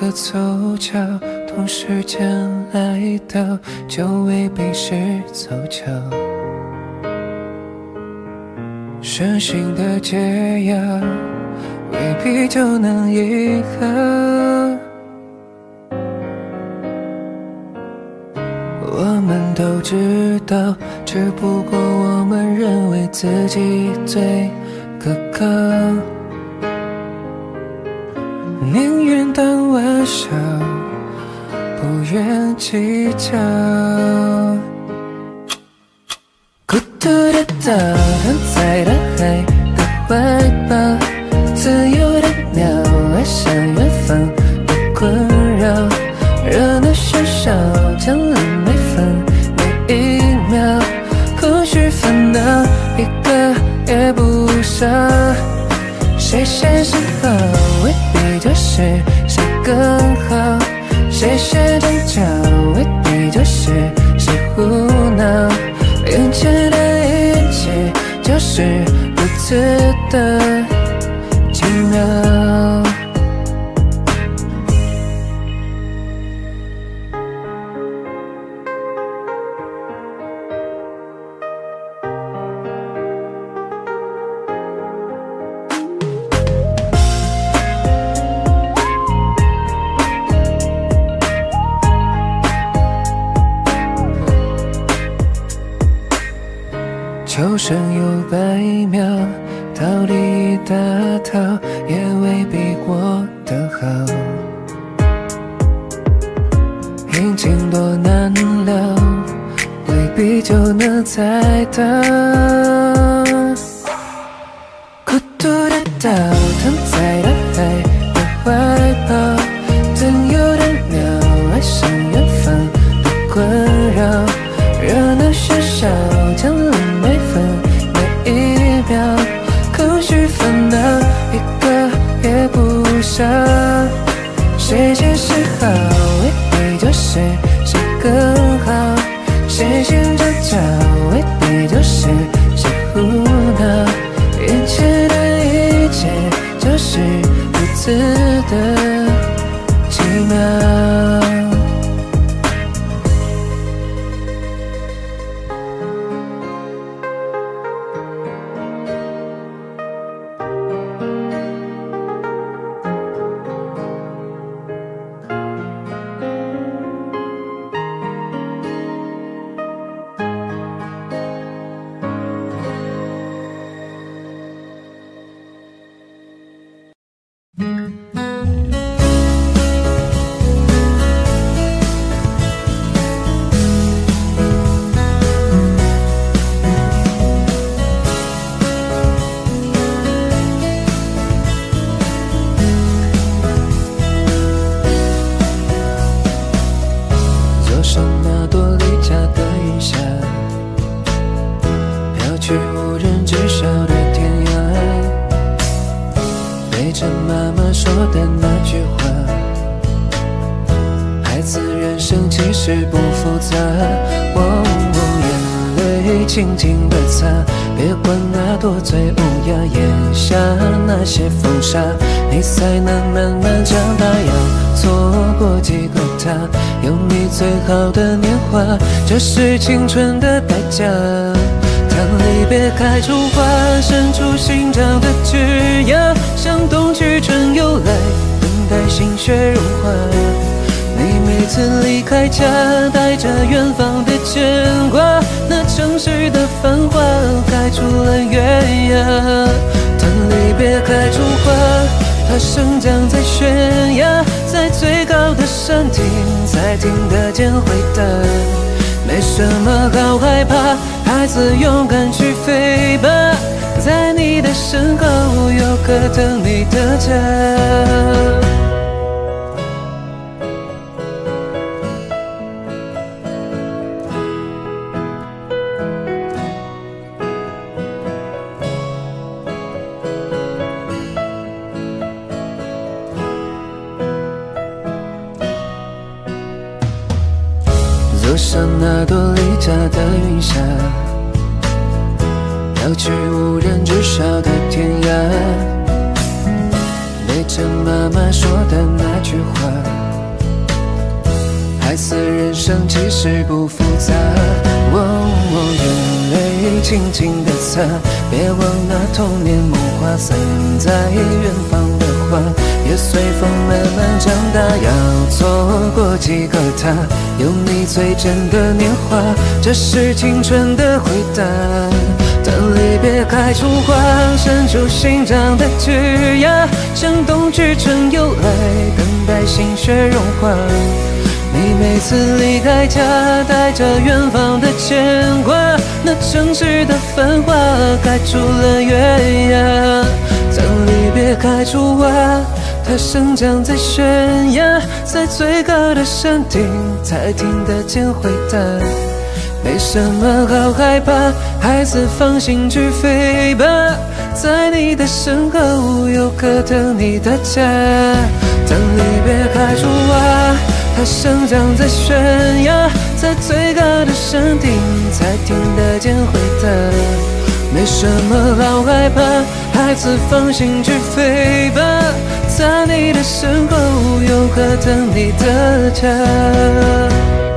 个凑巧，同时间来到，就未必是凑巧。深情的解药，未必就能愈合。我们都知道，只不过我们认为自己最可靠，宁愿当玩笑，不愿计较。孤独的岛，躺在大海的怀抱，自由的鸟，爱上远方的困扰，热闹喧嚣，将了每分每一秒，空虚烦恼一个也不少。谁先想好，未必就是谁更好；谁先争吵，未必就是谁胡闹。眼前的一切就是如此的奇妙。求生有100秒，道理一大套，也未必过得好。阴晴多难料，未必就能猜到。孤独的岛，躺在大海的怀抱，曾有的鸟，爱上远方的困扰，热闹喧嚣，将了每分每一秒，空虚烦恼一个也不少。谁先是好，未必就是谁更好；谁先争吵，未必就是谁胡闹。眼前的一切就是如此的奇妙。轻轻地擦，别管那多醉无雅，咽下那些风沙，你才能慢慢长大。要错过几个他，有你最好的年华，这是青春的代价。当离别开出花，伸出心找的枝桠，向冬去春又来，等待心血融化。你每次离开家，带着远方的牵挂，那城市的繁华开出了月牙。当离别开出花，它生长在悬崖，在最高的山顶才听得见回答。没什么好害怕，孩子勇敢去飞吧，在你的身后有个等你的家。坐上那朵离家的云霞，飘去无人知晓的天涯，背着妈妈说的那句话， 似人生其实不复杂。眼泪轻轻地擦，别忘那童年梦话散在远方的花，也随风慢慢长大。要错过几个他，有你最真的年华，这是青春的回答。当离别开出花，伸出心脏的枝桠，向冬去春又来，等待心血融化。你每次离开家，带着远方的牵挂，那城市的繁华开出了月牙。当离别开出花，它生长在悬崖，在最高的山顶才听得见回答。没什么好害怕，孩子放心去飞吧，在你的身后有个等你的家。当离别开出花，它生长在悬崖，在最高的山顶才听得见回答。没什么好害怕，孩子放心去飞吧，在你的身后有个等你的家。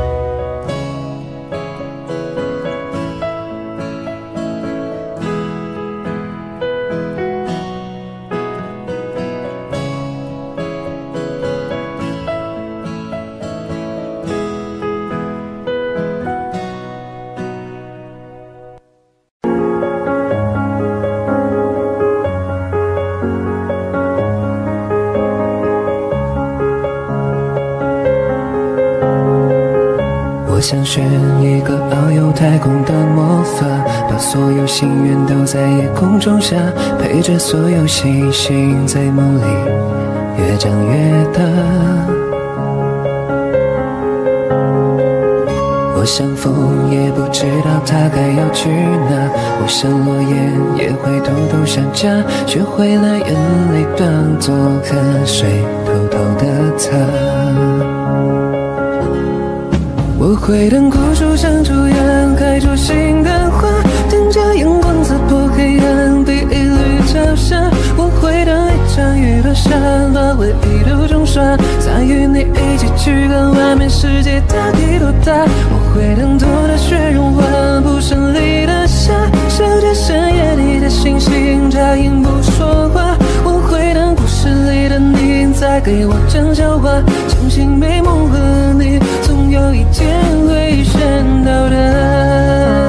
想选一个遨游太空的魔法，把所有心愿都在夜空中下，陪着所有星星在梦里越长越大。我像风也不知道它该要去哪，我像落叶也会偷偷想家，学会了眼泪当作河水偷偷的擦。我会等枯树长出芽，开出新的花，等着阳光刺破黑暗，第一缕朝霞。我会等一场雨落下，把回忆都冲刷，再与你一起去看外面世界到底多大。我会等多的雪融化，不胜里的沙，守着深夜里的星星，眨眼不说话。我会等故事里的你再给我讲笑话，相信美梦和你总有一天会见到的。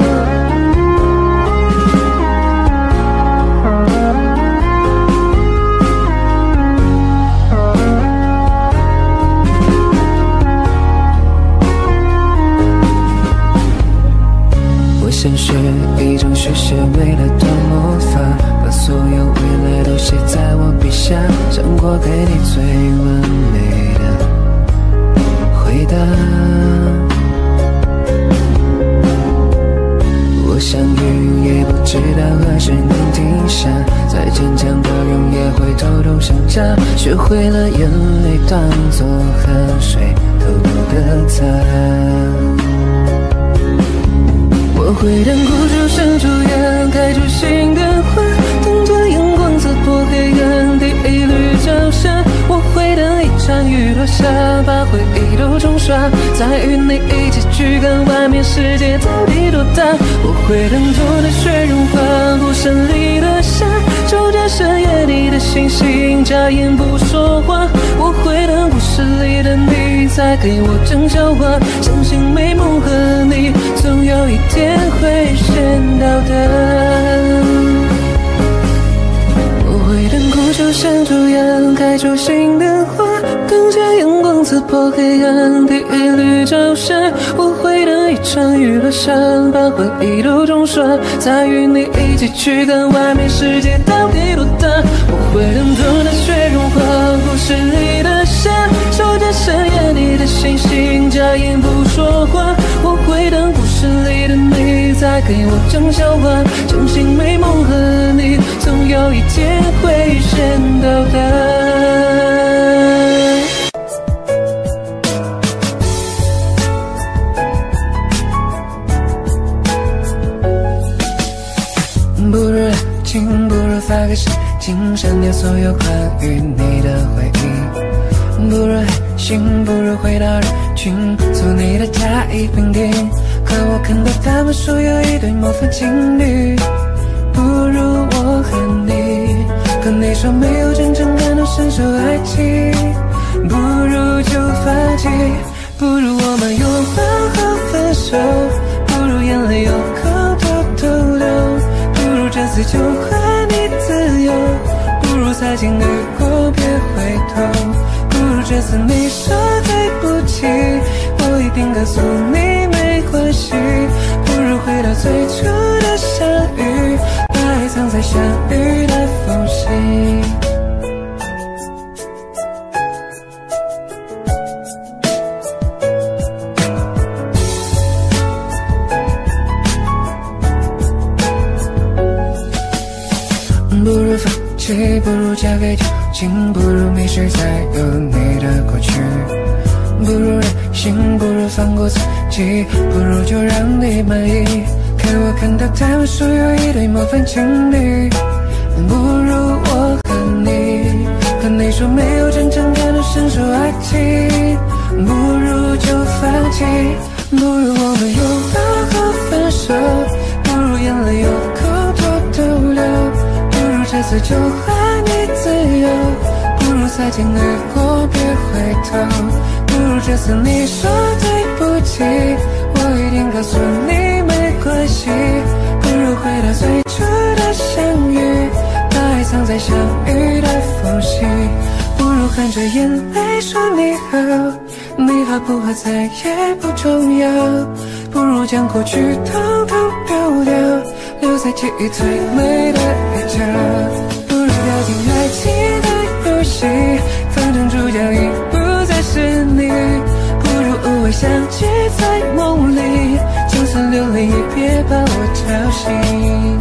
我想学一种学会了的魔法，把所有未来都写在我笔下，想过给你最完美的回答。我像雨也不知道何时能停下，再坚强的人也会偷偷想家，学会了眼泪当作河水偷偷的擦。我会等枯树生出芽，开出新的花，等着阳光刺破黑暗，第一缕朝霞。我会等一场雨落下，把回忆都冲刷，再与你一起去看外面世界到底多大。我会等多的雪融化，不胜里的沙，守着深夜里的星星，眨眼不说话。我会等故事里的你再给我讲笑话，相信美梦和你总有一天会见到的。我会等枯树生出芽，开出新的花，等着阳光刺破黑暗，第一缕朝霞。我会等一场雨落下，把回忆都冲刷，再与你一起去看外面世界到底多大。我会等多的雪融化，故事里的沙，守着深夜里的星星，眨眼不说话。我会等故事里的你再给我讲笑话，相信美梦和你总有一天会见到的。不如热情，不如发个誓，请删掉所有关于你的回忆。 不如安心，不如回到人群，做你的甲乙丙丁。可我看到他们说有一对模范情侣，不如我和你。可你说没有真正感同身受爱情，不如就放弃。不如我们拥抱后分手，不如眼泪有口偷偷流，不如这次就还你自由，不如擦肩而过别回头，不如这次你说对不起，我一定告诉你没关系，不如回到最初的相遇，把爱藏在相遇的缝隙。不如放弃，不如交给旧情，不如迷失在有你的过去，不如任性，不如放过自己，不如就让你满意。可我看到他们说有一对模范情侣，不如我和你。可你说没有真正感同身受爱情，不如就放弃。不如我们拥抱后分手，不如眼泪有口偷偷流，这次就还你自由，不如擦肩而过别回头，不如这次你说对不起，我一定告诉你没关系，不如回到最初的相遇，把爱藏在相遇的缝隙，不如含着眼泪说你好，你好不好再也不重要，不如将过去统统丢掉，留在记忆最美的一角，不如掉进爱情的游戏，反正主角已不再是你，不如偶尔相聚在梦里，就算流泪也别把我吵醒。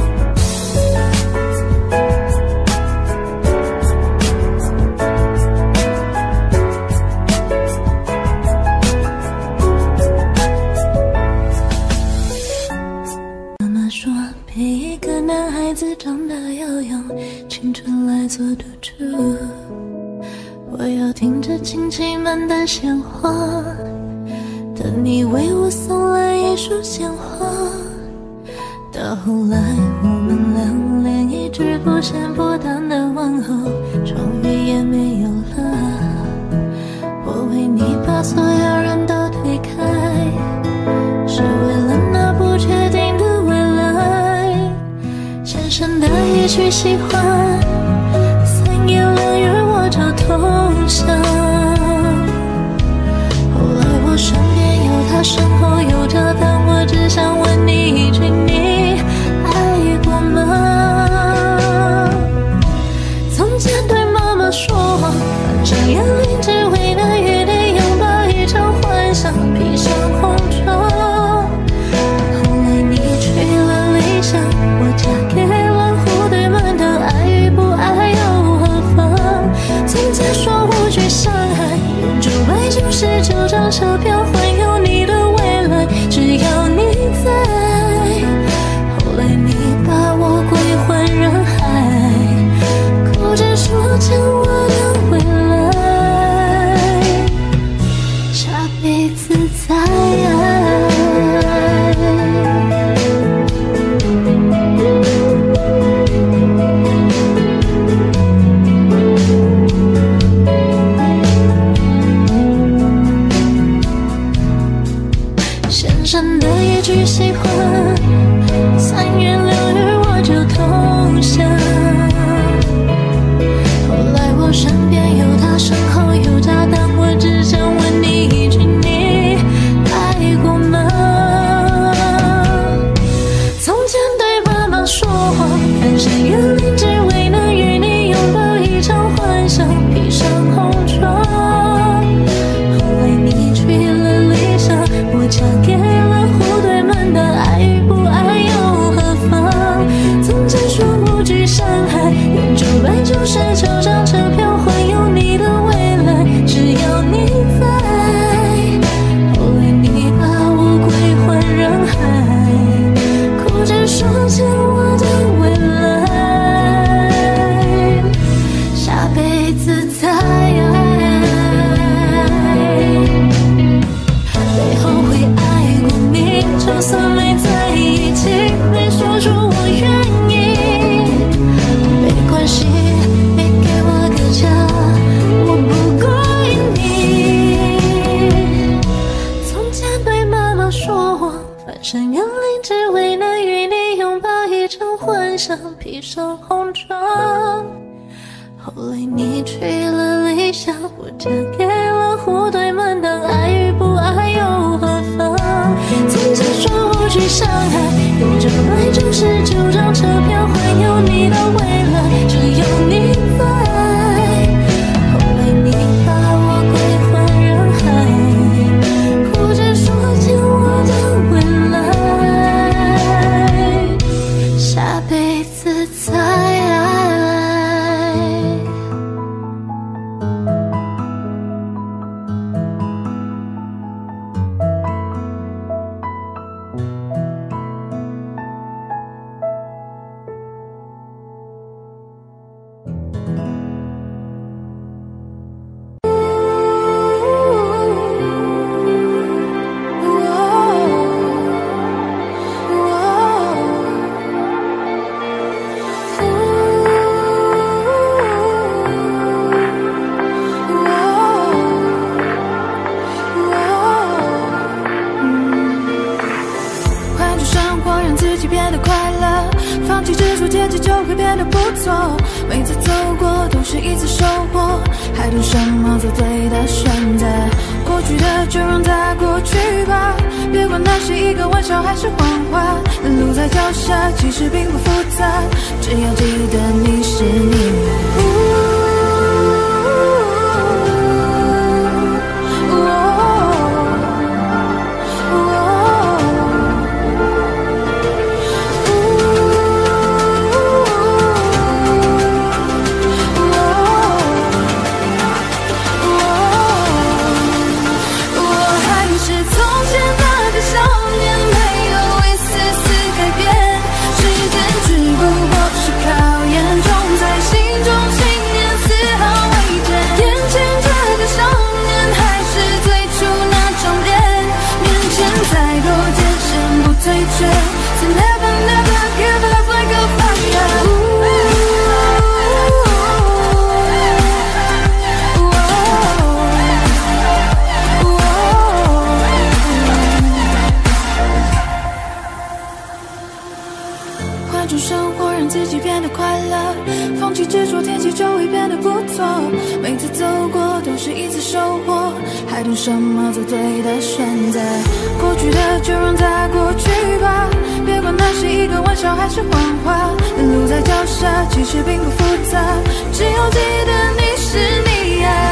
长大要用青春来做赌注，我要听着亲戚们的闲话，等你为我送来一束鲜花。到后来我们俩连一句不咸不淡的问候终于也没有了，我为你把所有人都推开，是为了那不确定的未来。深深的一句喜欢，三言两语我就投降。后来我身边有他，身后有他，但我只想问你一句，你爱过吗？从前对妈妈说，反正眼里只为能与你拥抱一场幻想，披上红妆。后来你去了理想，我嫁给了户对门的爱与不爱又何妨？从前说无惧伤害，永久爱就是9张车票环游你的未来，只要你在。后来你把我归还人海，固执说将我的未来下辈子再爱。深深的一句喜欢，三言两语我就投降。后来我身边有他，身后有他，但我只想问你一句，你爱过吗？从前对爸妈说谎，翻山越岭只为能与你拥抱一场幻想，披上红妆。后来你去了理想，我嫁给了户对门的爱。 身幽灵，只为能与你拥抱一场幻想，披上红妆。后来你娶了理想，我嫁给了户对门当，爱与不爱又何妨？曾经说无惧伤害，有张爱就是9张车票，环游你的未来，只有你在。后来你把我归还人海，哭着说欠我的未来，下辈子再爱。 每次走过都是一次收获，还等什么做对的选择？过去的就让它过去吧，别管那是一个玩笑还是谎话。路在脚下，其实并不复杂，只要记得你是你。换种生活，让自己变得快乐，放弃执着，天气就会变得不错。每次走过都是一次收获，还等什么做对的选择？过去的就让它过去吧，别管那是一个玩笑还是谎话。路在脚下，其实并不复杂，只要记得你是你呀。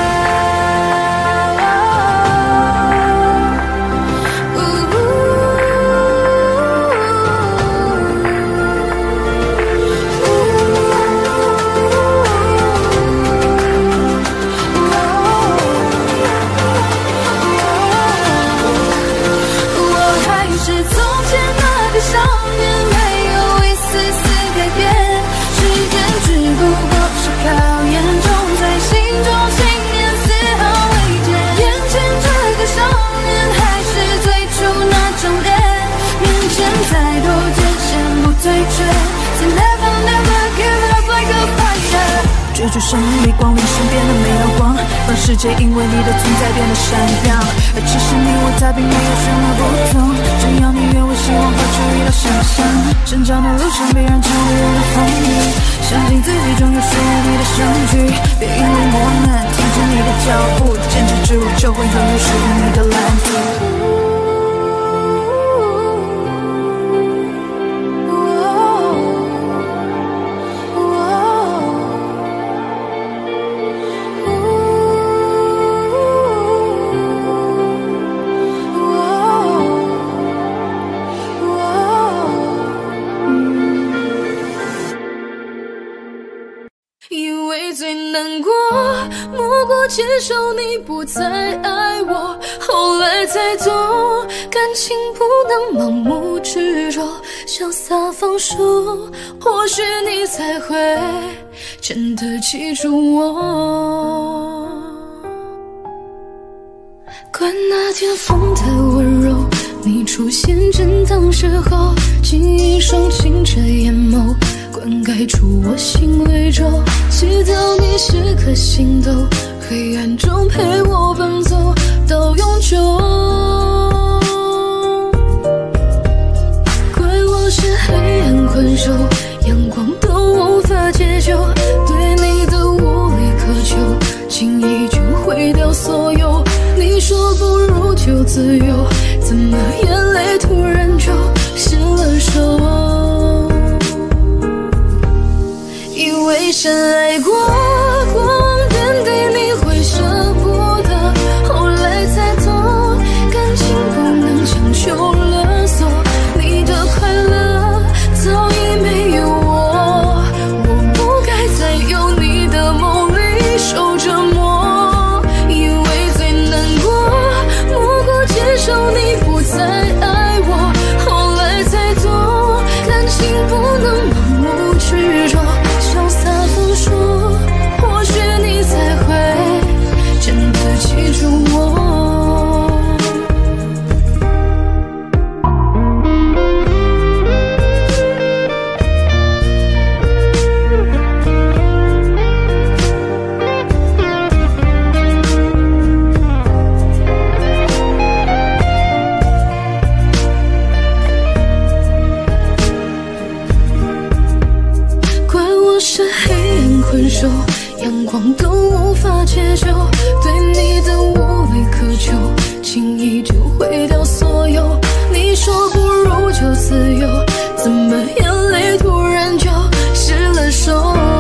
追逐胜利，光临身边的每道光，让世界因为你的存在变得闪亮。而其实你我他并没有什么不同，只要你愿为希望付出一道想象。成长的路上必然经历了风雨，相信自己终有属于你的相聚。别因为磨难停止你的脚步，坚持住就会拥有属于你的蓝图。接受你不再爱我，后来才懂感情不能盲目执着，潇洒放手，或许你才会真的记住我。管那天风的温柔，你出现正当时候，竟一双清澈眼眸灌溉出我心里咒，祈祷你是颗星斗，黑暗中陪我奔走到永久。 就自由，怎么眼泪突然就失了手？以为深爱过，过往点滴你会舍不得，后来才懂，感情不能强求勒索。你的快乐早已没有我，我不该再有你的梦里受折磨。以为最难过，莫过接受你不再爱我，后来才懂，感情不能盲目执着。潇洒放手，或许你才会真的记住我。怪我是黑暗困兽，阳光都无法解救，对你的无力渴求，轻易就毁掉所有。你说不如就自由，怎么眼泪突然就失了手？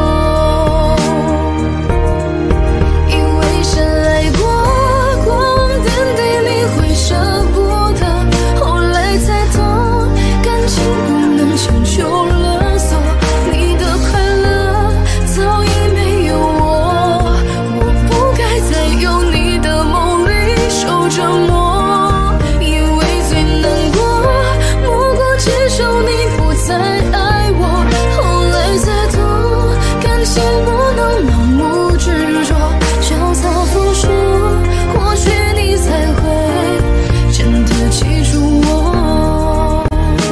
以为深爱过，过往点滴你会舍不得，后来才懂，感情不能强求勒索。你的快乐早已没有我，我不该再有你的梦里受折磨。以为最难过，莫过接受你不再爱我，后来才懂，感情不能盲目执着。潇洒放手，或许你才会真的记住我。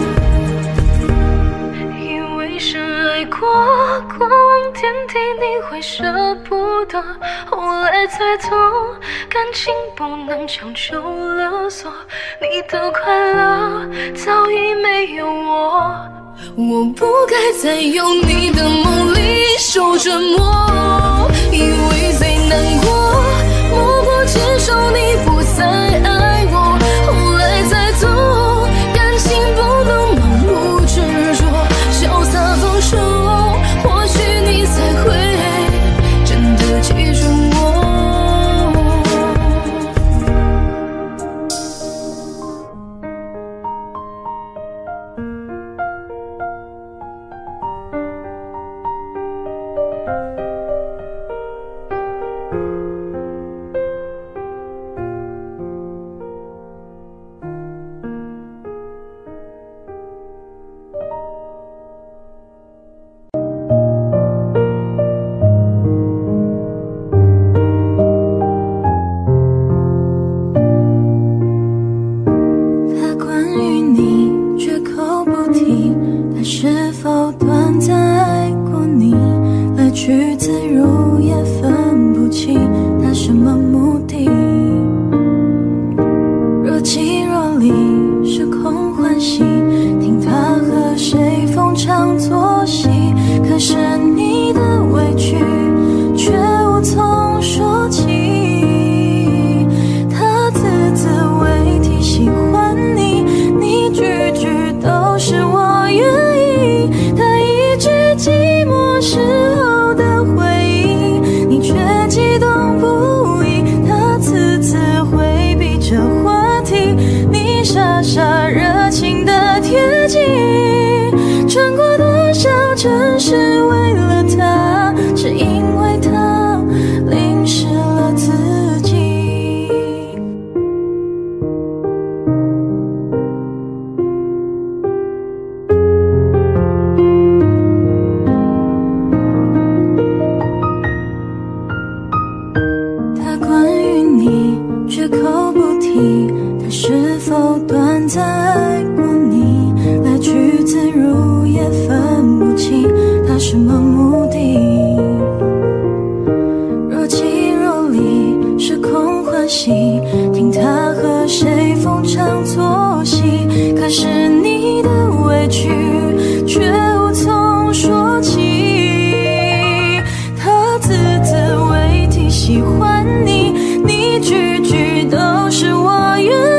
以为深爱过，过往点滴你会舍不得，后来才懂，感情不能强求勒索。你的快乐早已没有我，我不该再有你的梦里受折磨。以为最难过，莫过接受你不再爱我，后来才懂，感情不能盲目执着。潇洒放手，或许你才会真的记住我。 他关于你绝口不提，他是否短暂爱过你？来去自如也分不清他什么目的。若即若离，时空欢喜，听他和谁逢场作戏。可是你的委屈却无从说起。他字字未提喜欢你，你句句都是我愿意。他一句寂寞时候的回忆，你却激动不已。他次次回避这话题，你傻傻热情的贴近。穿过多少城市为了他，只因为他淋湿了自己。他关于你绝口不提，他是否短暂爱过你？来去自如也分不清他什么目的。若即若离，时空欢喜，听他和谁逢场作戏。可是你的委屈却无从说起。他字字未提喜欢你，你句句都是我愿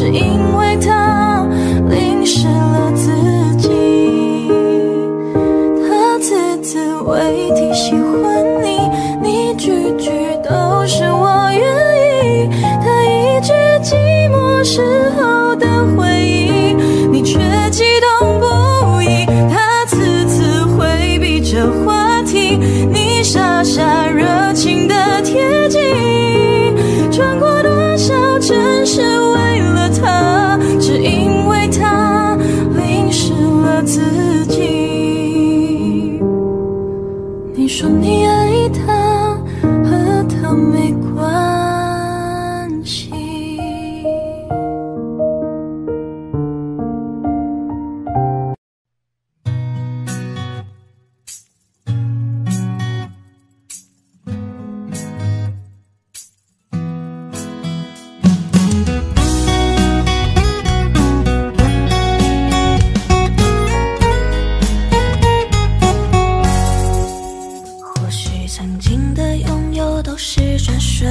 只因为他淋湿了自己。他字字未提喜欢你，你句句都是我愿意。他一句寂寞时候的回忆，你却激动不已。他次次回避这话题，你傻傻热情的贴近。穿过多少城市为了他，只因为他淋湿了自己。你说你爱他，和他没关系。或许曾经的拥有都是转瞬，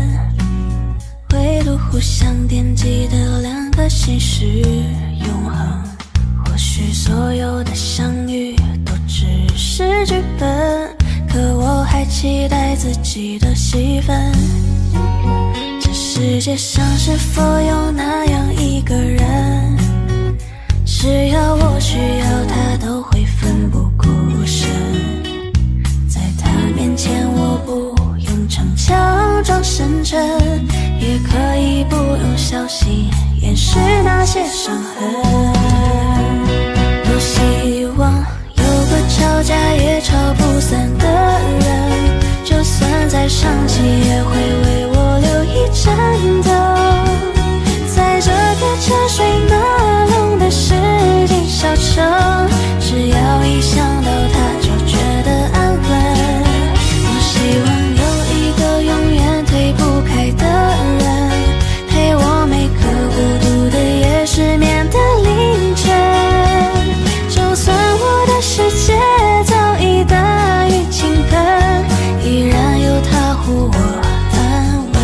唯独互相惦记的两颗心是永恒。或许所有的相遇都只是剧本，可我还期待自己的戏份。这世界上是否有那样一个人，只要我需要他都会奋不顾身。在他面前我不用逞强装深沉，也可以不用小心掩饰那些伤痕。多希望有个吵架也吵不散的人，就算再生气也会为我留一盏灯。在这个车水马龙的市井小城，只要一想到他就觉得安稳。我希望有一个永远推不开的人，陪我每个孤独的夜失眠的凌晨。就算我的世界早已大雨倾盆，依然有他护我安稳。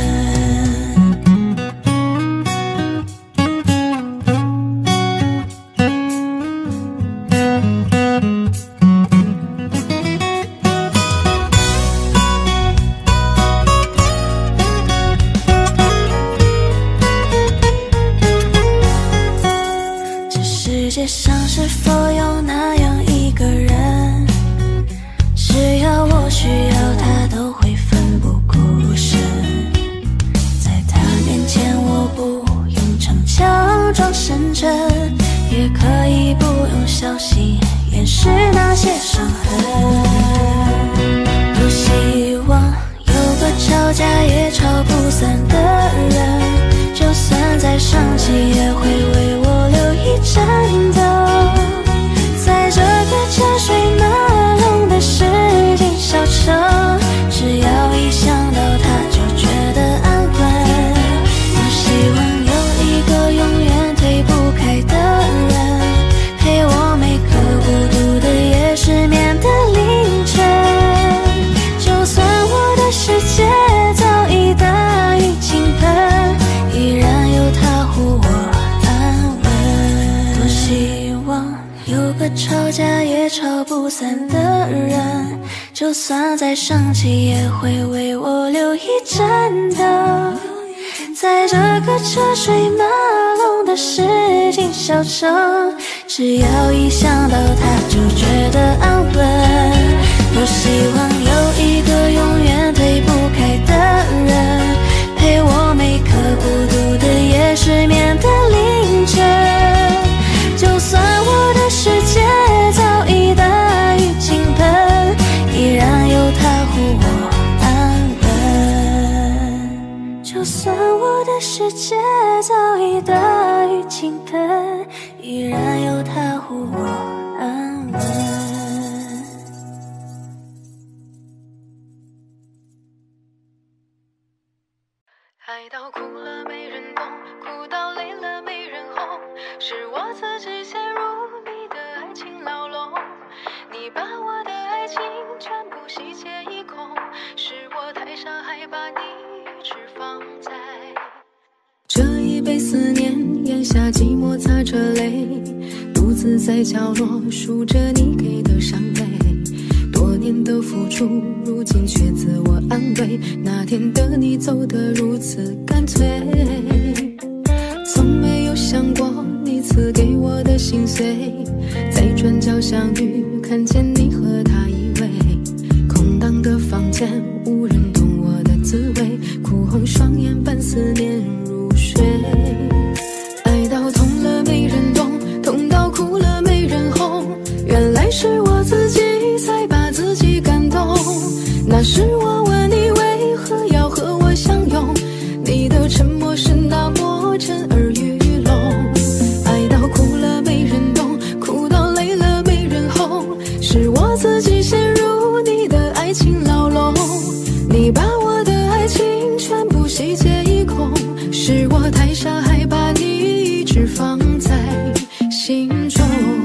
这世界上是否有那样一个人，只要我需要他都会奋不顾身。在他面前我不用逞强装深沉，也可以不用小心掩饰那些伤痕。多希望有个吵架也吵不散的人，就算再生气也会为我留一盏灯。在这个车水马龙的市井小城，只要一想到他就觉得安稳。我希望有一个永远推不开的人，陪我每个孤独的夜失眠的凌晨。就算我的世界早已大雨倾盆，依然有他护我安稳。多希望有个吵架也吵不散的人，就算再生气也会为我留一盏灯。在这个车水马龙的市井小城，只要一想到他就觉得安稳。多希望有一个永远推不开的人，陪我每个孤独的夜失眠的凌晨。就算我的世界早已大雨倾盆，依然有他护我安稳。就算我的世界早已大雨倾盆，依然有他护我安稳。 爱到哭了没人懂，哭到累了没人哄，是我自己陷入你的爱情牢笼。你把我的爱情全部洗劫一空，是我太傻，还把你一直放在这一杯思念眼下寂寞擦着泪，独自在角落数着你给的伤悲。多年的付出，如今却自我安慰，那天的你走得如此干脆。从没有想过你赐给我的心碎，在转角相遇，看见你和他依偎。空荡的房间，无人懂我的滋味，哭红双眼伴思念入睡。爱到痛了没人懂，痛到哭了没人哄，原来是我自己才把自己感动。那时我问你为何要和我相拥，你的沉默是那么震耳欲聋。爱到哭了没人懂，哭到累了没人哄，是我自己陷入你的爱情牢笼。你把我的爱情全部洗劫一空，是我太傻还把你一直放在心中。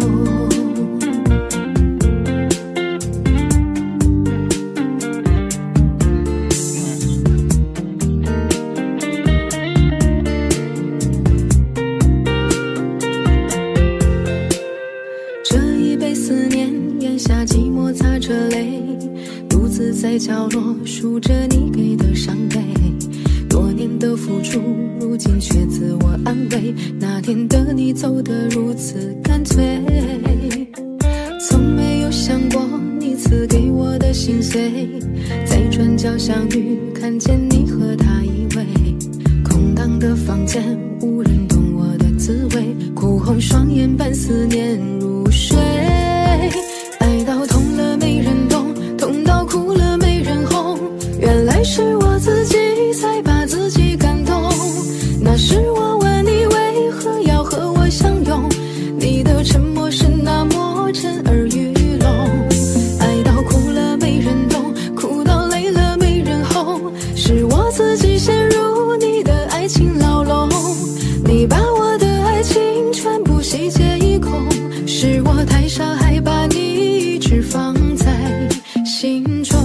这一杯思念，眼下寂寞擦着泪，独自在角落数着你给的伤悲。多年的付出，如今却自我安慰，那天的你走得如此干脆。从没有想过你赐给我的心碎，在转角相遇，看见你和他依偎。空荡的房间，无人懂我的滋味，哭红双眼伴思念入睡。爱到痛了没人懂，痛到哭了没人哄，原来是我自己才把自己感动。那时我问你为何要和我相拥，你的沉默是那么震耳欲聋。爱到哭了没人懂，哭到累了没人哄，是我自己陷入你的爱情牢笼。你把我的爱情全部洗劫一空，是我太傻还把你一直放在心中。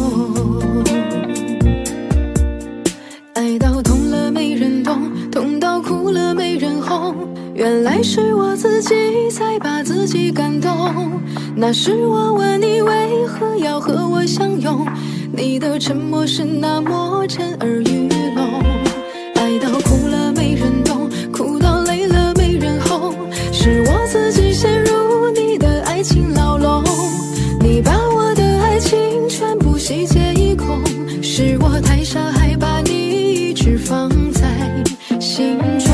爱到痛了没人懂，痛到哭了没人哄，原来是我自己才把自己感动。那时我问你为何要和我相拥，你的沉默是那么震耳欲聋。爱到哭了没人懂，哭到累了没人哄，是我自己陷入你的爱情牢笼。你把我的爱情全部洗劫一空，是我太傻还把你一直放在心中。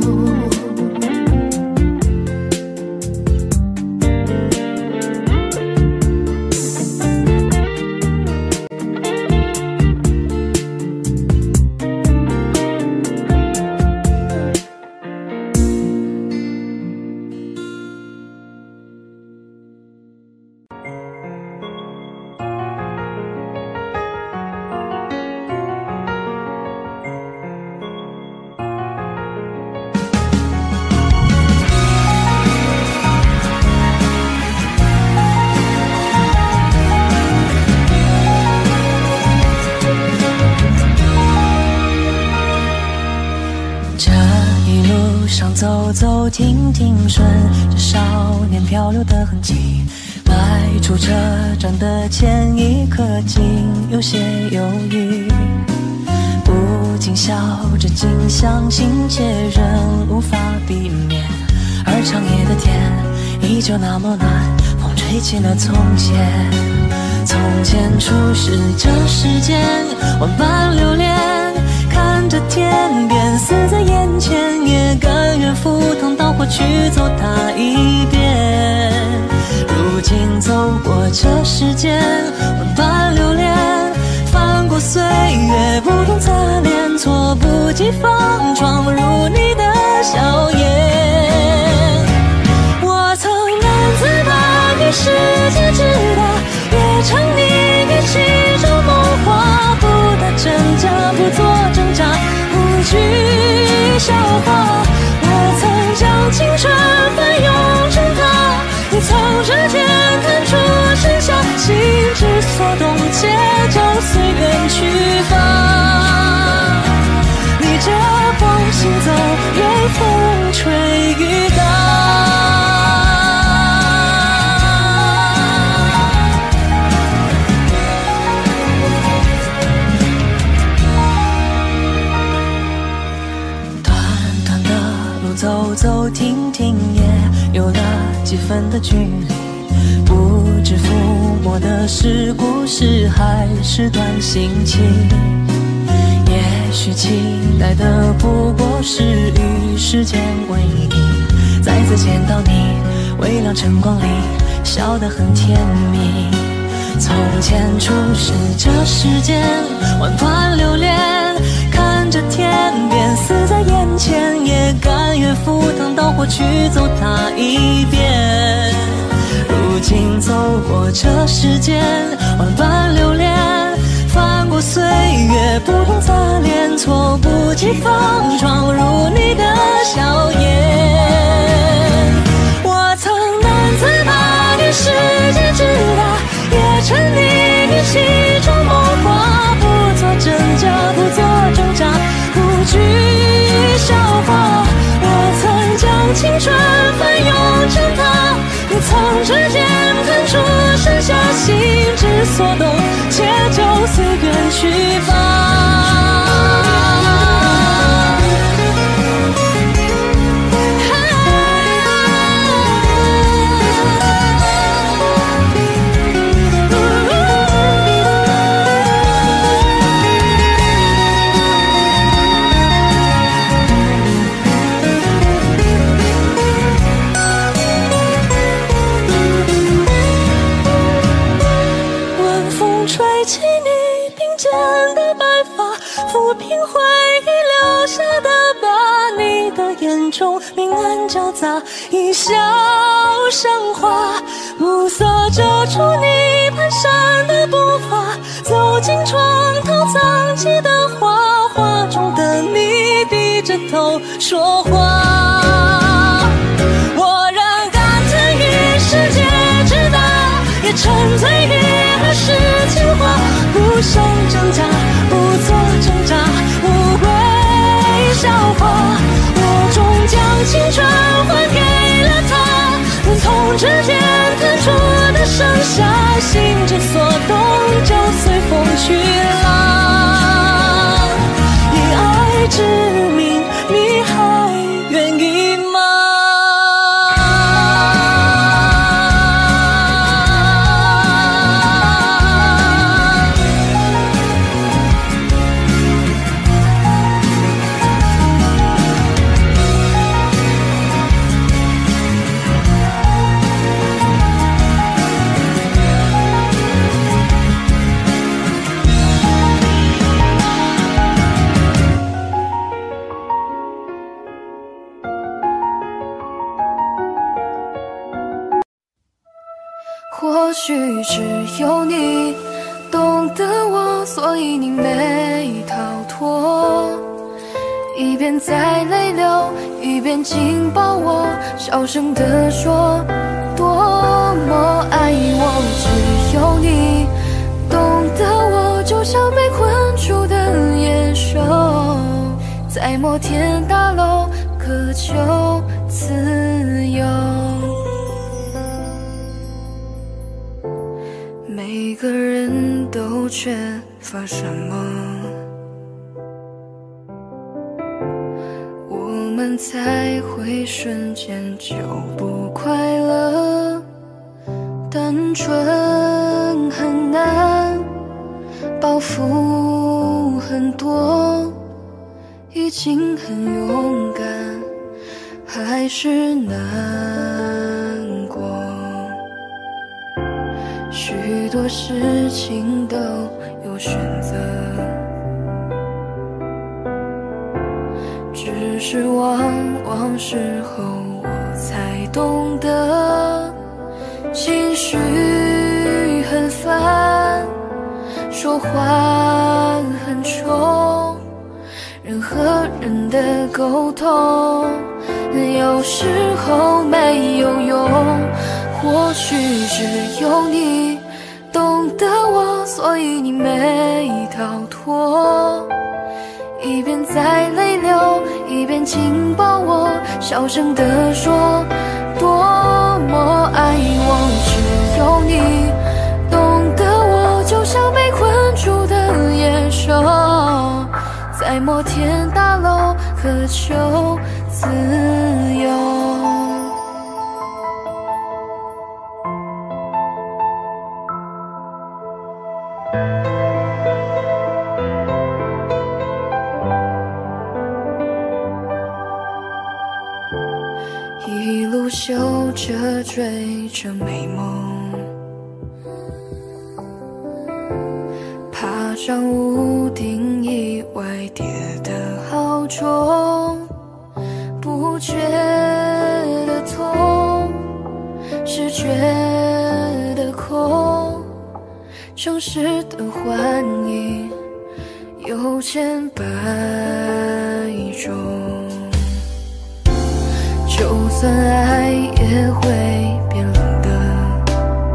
走走停停，顺着少年漂流的痕迹，迈出车站的前一刻，竟有些犹豫。不禁笑着，竟相信且仍无法避免。而长夜的天依旧那么暖，风吹起了从前。从前初识这世间，万般留恋。看着天边死在眼前，也甘愿赴汤蹈火去走它一遍。如今走过这世间，万般留恋，翻过岁月不同擦脸，措不及防闯入你的笑颜。我曾暗自把你世界之大，越唱你越气中梦话，不打真假，不做挣扎，不惧笑话。我曾将青春翻涌成她，你从指尖弹出盛夏，心之所动，且就随缘去吧。逆着风行走，任风吹走停停，也有了几分的距离。不知抚摸的是故事，还是段心情？也许期待的不过是与时间为敌。再次见到你，微亮晨光里，笑得很甜蜜。从前初识这世间，万般留恋，看着天边死在眼前，也甘愿赴汤蹈火去走它一遍。如今走过这世间，万般留恋，翻过岁月不同擦脸，猝不及防闯入你的笑颜。我曾难自拔，与世界之大，也沉溺于其中梦话，不做挣扎，不做挣扎，不惧笑话。我曾将青春翻涌成她，不曾指尖弹出剩下心之所动，且就此远去吧。抚平回忆留下的疤，你的眼中明暗交杂，一笑生花，暮色遮住你蹒跚的步伐，走进床头藏起的画，画中的你低着头说话。我仍甘愿与世界之大，也沉醉于儿时情话，不想挣扎，不做挣扎，不会笑话。我终将青春还给了他，从指尖弹出的剩下，心之所动就随风去了。以爱之名，你还愿意吗？ 或许只有你懂得我，所以你没逃脱。一边在泪流，一边紧抱我，小声地说多么爱我。只有你懂得我，就像被困住的野兽，在摩天大楼渴求自由。每个人都缺乏什么，我们才会瞬间就不快乐。单纯很难，包袱很多，已经很勇敢，还是难过。许多事情都有选择，只是往往时候我才懂得，情绪很烦，说话很冲，人和人的沟通有时候没有用。或许只有你懂得我，所以你没逃脱。一边在泪流，一边紧抱我，小声地说多么爱我。只有你懂得我，就像被困住的野兽，在摩天大楼渴求自由。一路修着追着美梦，爬上屋顶意外跌得好重，不觉得痛，是觉得空。城市的幻影有千百种，就算爱也会变冷的，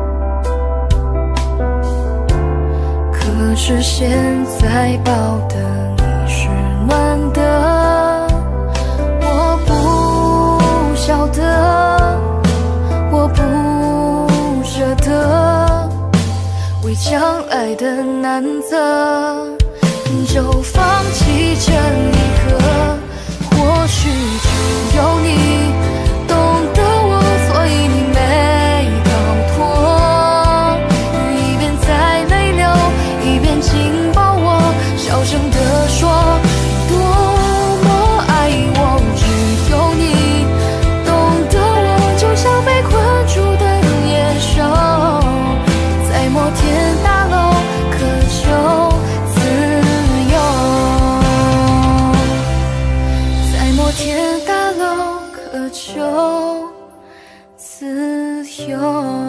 可是现在抱的你是暖的。我不晓得，我不舍得，为将来的难择，就放弃这一刻。或许只有你懂得我，所以你没逃脱。一边在泪流，一边紧抱我，小声地说多么爱我。只有你懂得我，就像被困住的野兽，在摩天大楼渴求自由，在摩天大楼渴求自由。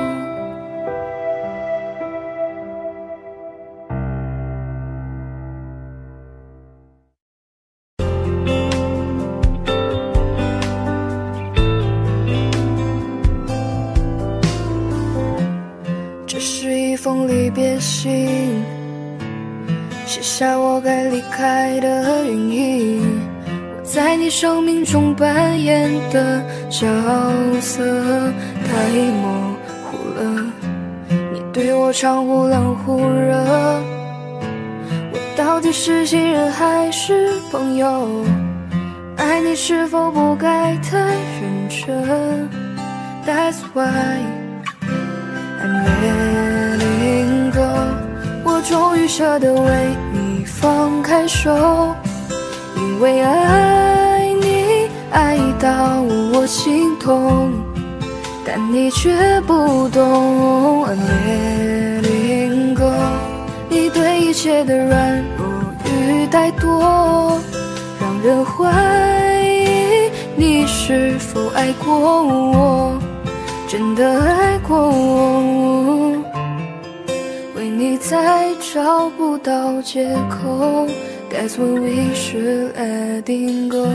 这是一封离别信，写下我该离开的原因，我在你生命中扮演的角色太模糊了。你对我唱忽冷忽热，我到底是亲人还是朋友？爱你是否不该太认真？ That's why I'm letting go， 我终于舍得为你放开手，因为爱你爱到我心痛，但你却不懂。I'm letting go， 你对一切的软弱与怠惰，让人怀疑你是否爱过我，真的爱过我，为你再找不到借口。That's when we should letting go。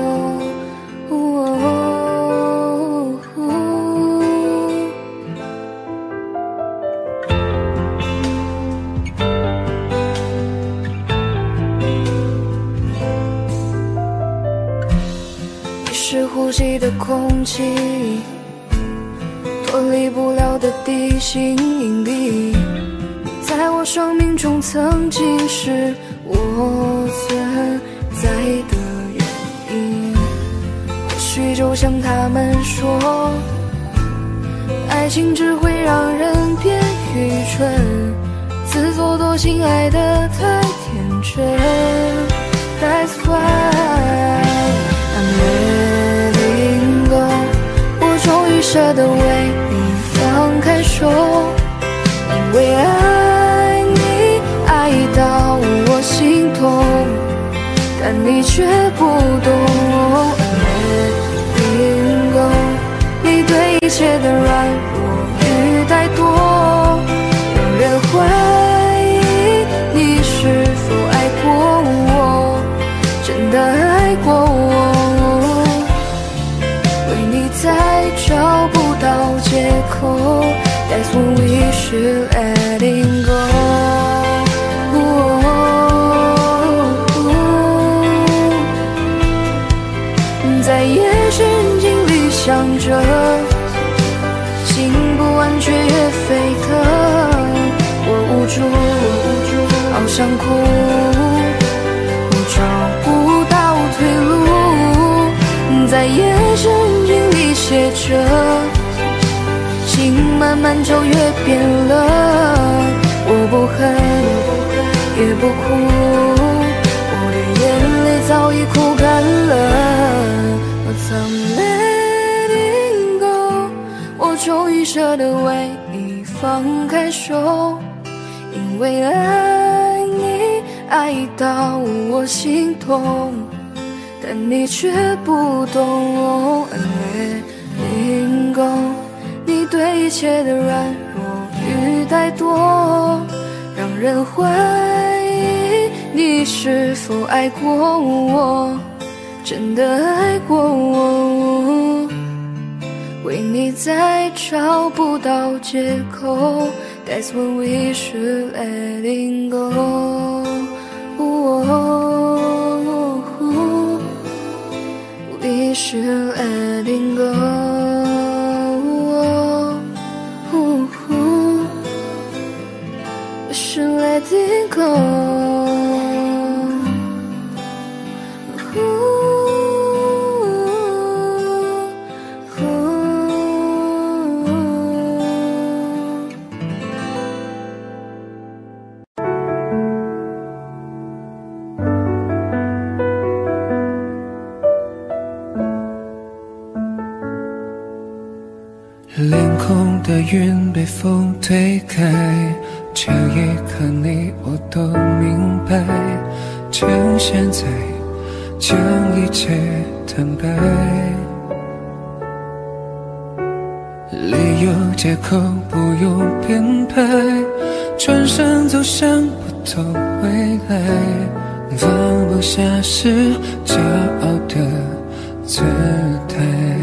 你是呼吸的空气，脱离不了的地心引力，在我生命中曾经是我存在的原因。或许就像他们说，爱情只会让人变愚蠢，自作多情爱得太天真。That's why I'm letting go， 我终于舍得为你放开手，因为爱你爱到我心痛，但你却不懂。I'm letting go， 你对一切的软弱与怠惰，让人怀疑你是否爱过我，真的爱过我，为你再找不到借口。That's when we should letting go。在夜深人静里想着，心不安却也沸腾。我无助，好想哭，我找不到退路。 在眼神镜里写着，心慢慢就越变了。我不恨，也不哭，我的眼泪早已哭干了。I'm letting go， 我终于舍得为你放开手，因为爱你爱到我心痛，但你却不懂。I'm letting go， 你对一切的软弱与怠惰，让人怀疑你是否爱过我，真的爱过我。为你再找不到借口， That's when we should letting go。 We should letting go。 We should letting go。 脸空的云被风推开，这一刻你我都明白，趁现在将一切坦白，理由借口不用编排，转身走向不同未来，放不下是骄傲的姿态，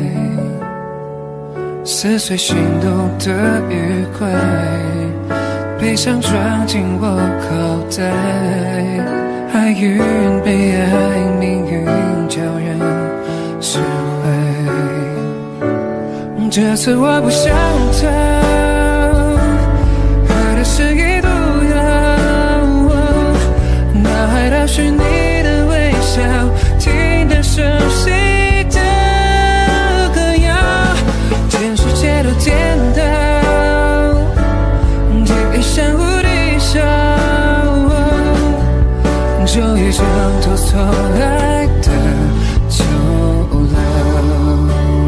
撕碎心动的愉快，悲伤装进我口袋，爱与被爱，命运叫人释怀。这次我不想逃，爱的是一毒药，脑海倒叙你的微笑，听得熟悉的歌谣，全世界都颠倒，记忆像无敌手，终于挣脱错爱的囚牢，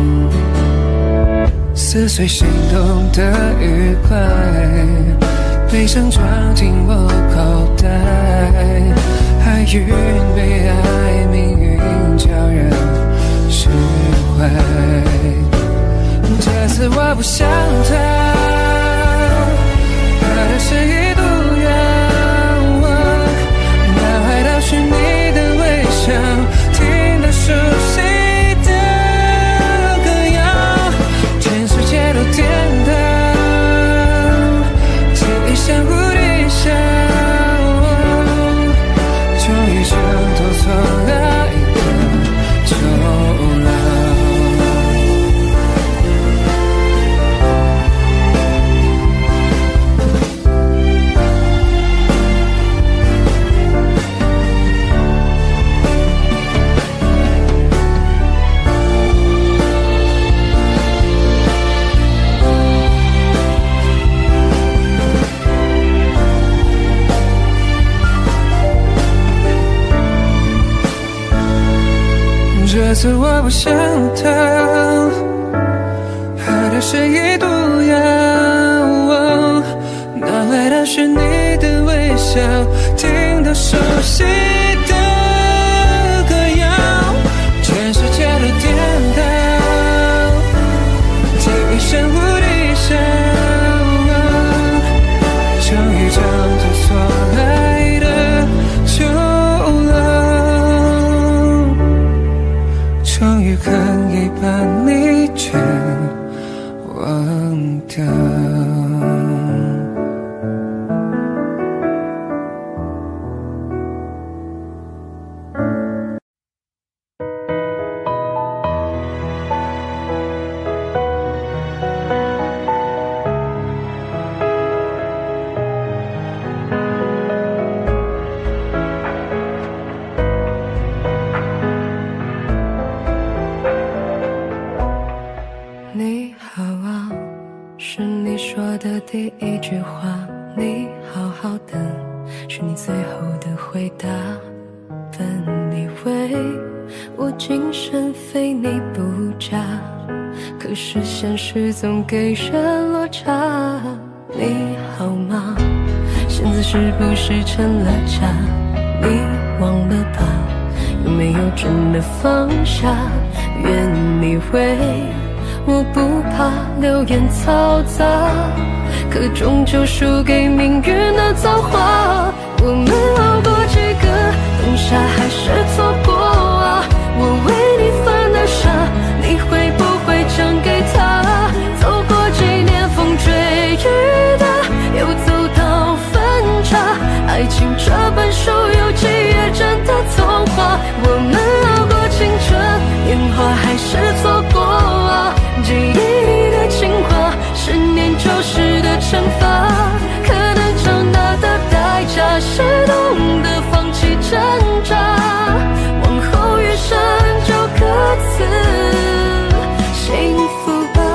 撕碎心动的愉快，悲伤装进我口袋，爱与被爱，命运叫人释怀。这次我不想逃，爱的是一毒药，脑海倒叙你的微笑，听得熟悉的歌谣，全世界都颠倒，记忆像无敌手，终于挣脱错爱的囚牢。这次我不想逃，爱的是一毒药，脑海倒叙你的微笑，听得熟悉的歌谣，全世界都颠倒，记忆像无敌手，终于挣脱错爱的囚牢，终于可以把你全忘掉。 我精神非你不嫁，可是现实总给人落差。你好吗？现在是不是成了家？你忘了吧？有没有真的放下？愿你为我不怕流言嘈杂，可终究输给命运的造化。我们熬过几个冬夏，还是错过啊？我为你犯的傻，你会不会讲给他？走过几年风吹雨打，又走到分岔。爱情这本书有几页真的童话？我们熬过青春年华，还是错过啊？记忆里的情话，10年90的惩罚。可能长大的代价是懂得放弃挣扎，往后余生就各自幸福吧。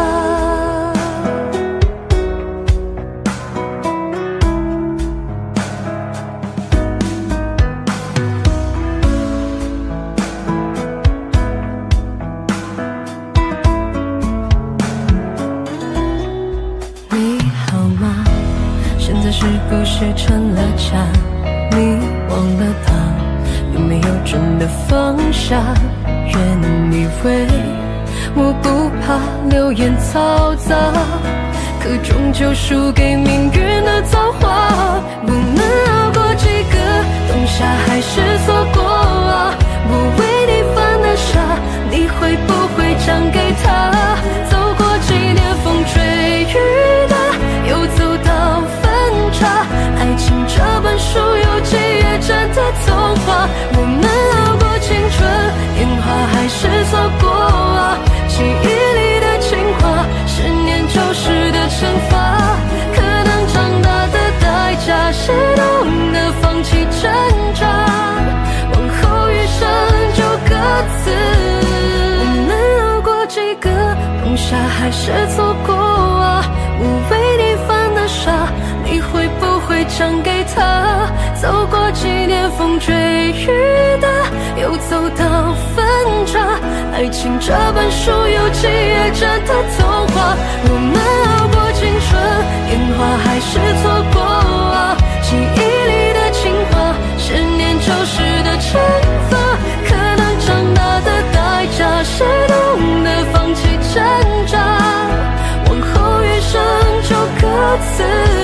你好吗？现在是不是成了家？你忘了吧？有没有真的放下？愿你为我不怕流言嘈杂，可终究输给命运的造化。我们熬过几个冬夏，还是错过啊？我为你犯的傻，你会不会讲给他？走过几年风吹雨打，又走到分岔。爱情这本书有几页真的童话？我们熬过青春年华，还是错过啊？记忆里的情话，10年90的惩罚。可能长大的代价是懂得放弃挣扎，往后余生就各自。我们熬过几个冬夏，还是错过啊？我为你犯的傻，你会不会讲给他？走过几年风吹雨打，又走到分岔。爱情这本书有几页真的童话？我们熬过青春年华，还是错过啊？记忆里的情话，10年90的惩罚。可能长大的代价是懂得放弃挣扎，往后余生就各自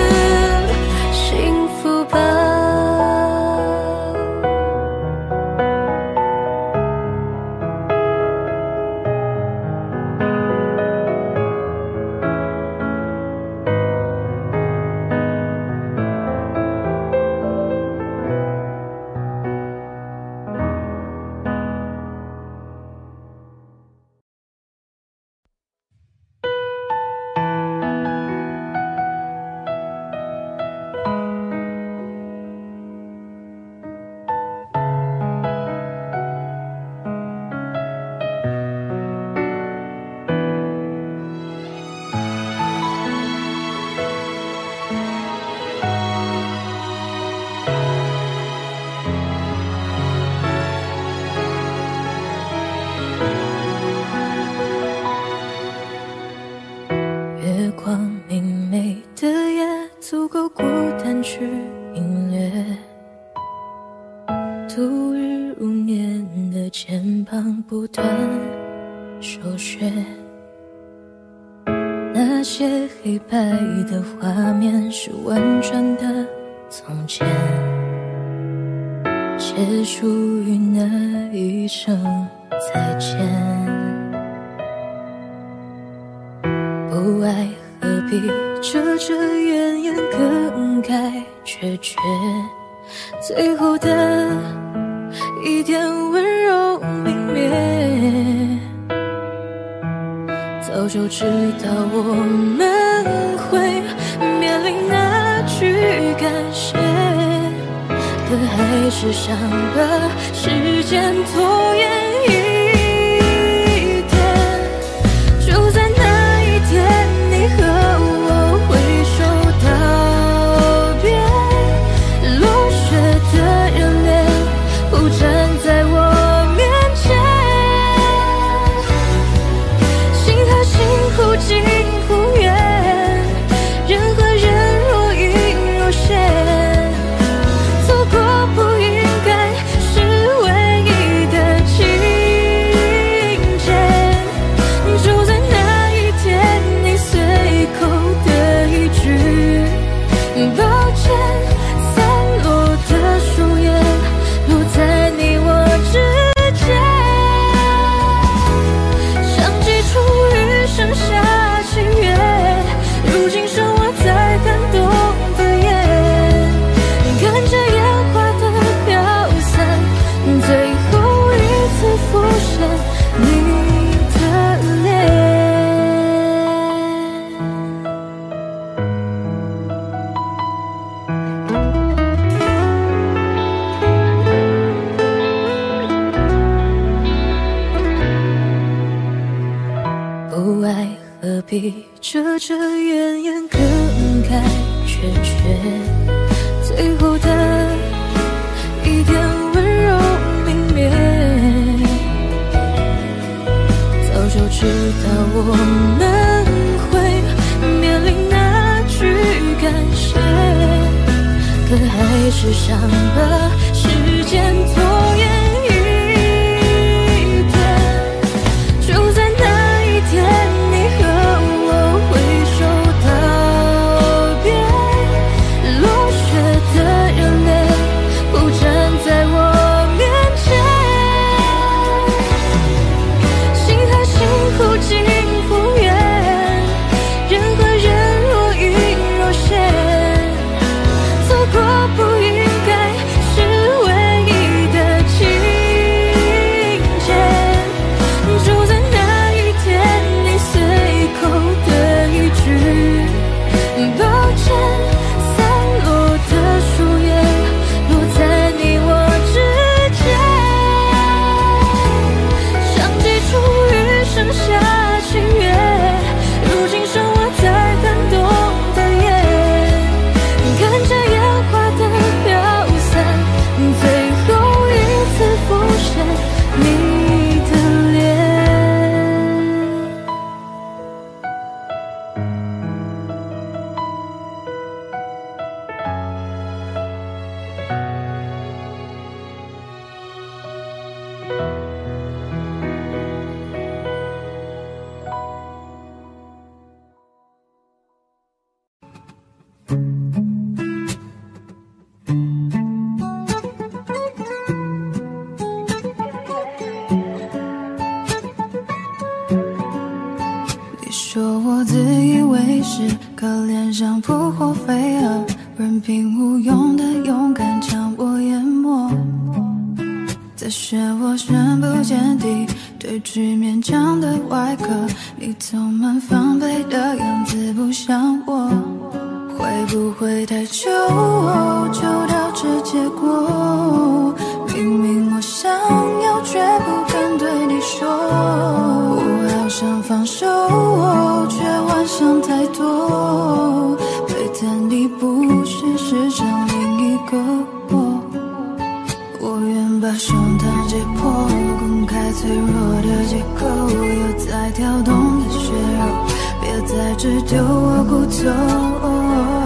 幸福吧。月光明媚的夜，足够孤单去领略。度日如年的肩膀不断收削，那些黑白的画面是婉转的从前，结束于那一声再见。不爱何必遮遮掩掩，更该决绝。最后的一点温柔泯灭，早就知道我们会面临那句感谢，可还是想把时间拖延一天。就在那一天，你和我挥手道别，落雪的人脸铺展在我面遮遮掩掩，更改决绝，最后的一点温柔泯灭。早就知道我们会面临那句感谢，可还是想把时间拖延一点。就在那一天，你和我挥手道别，落雪的眼泪铺展在我面前，心和心忽近忽远，人和人若隐若现，错过不应该是唯一的情节。就在那一天，你随口的一句抱歉，散落的树叶落在你我之间，像几处余生下情缘，如今剩我在感动的眼，看着烟花的飘散，最后一次浮现你的脸。你说我自以为是，可怜像扑火飞蛾，任凭无用的勇敢将我淹没。在漩涡深不见底，对局勉强的外壳，你总满防备的样子不像我。会不会太久就导致结果？明明我想要，却不敢对你说。我好想放手，却幻想太多。对的你不是世上另一个我。我愿把胸膛解剖，公开脆弱的结构，有在跳动的血肉，别再只丢我骨头。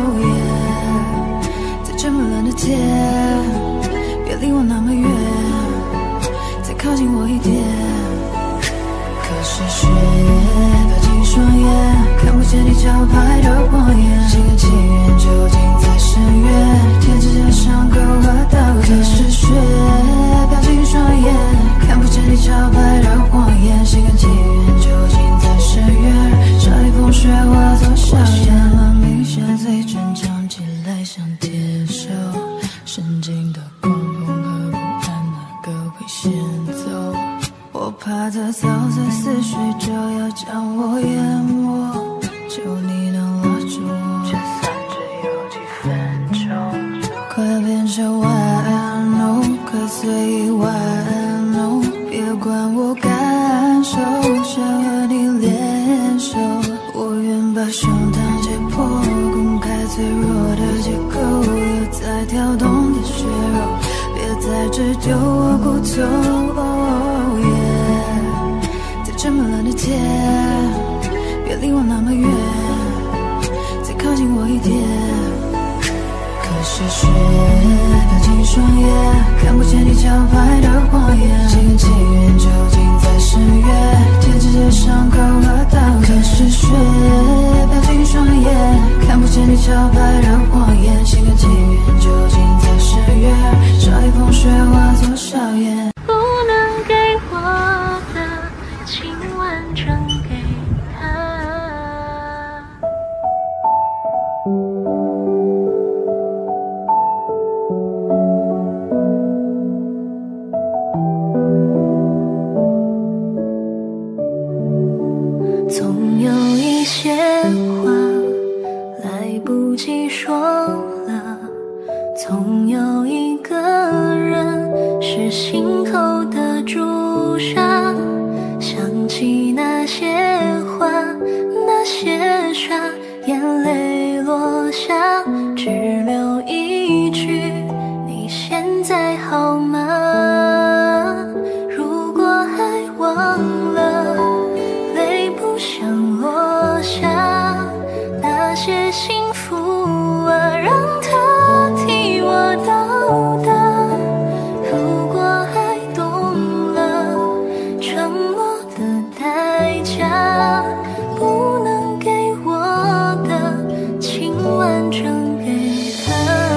在这么冷的天，别离我那么远，再靠近我一点。可是雪飘进双眼，看不见你招牌的谎言，心甘情愿究竟在深渊，贴着这伤口和道歉。可是雪飘进双眼，看不见你招牌的谎言，心甘情愿究竟在深渊，少一风雪化作笑颜。明显最真唱起来像铁手，神经的狂风和不安，哪个会先走？我怕这操碎似水就要将我淹没，求你能拉住我，就算只有几分钟，快要变成玩偶，可随意玩偶，别管我感受，想和你联手。我愿把胸膛解剖，公开脆弱的结构，有在跳动的血肉，别再只丢我骨头。在这么冷的天，别离我那么远，再靠近我一点。可是雪飘进双眼，看不见你招牌的谎言，心甘情愿究竟在深渊，贴着这伤口和道歉。可是雪飘进双眼，看不见你招牌的谎言，心甘情愿究竟在深渊，少一风雪化作笑颜。 不能给我的，请完整给他。总有一些话来不及说了，总有一个人是心口的朱砂，想起那些话，那些下，眼泪落下，只留一句：你现在好吗？如果还忘了，泪不想落下，那些幸福啊，让它替我到达。如果还懂了，沉默的代价，不能给我的，请完整给他。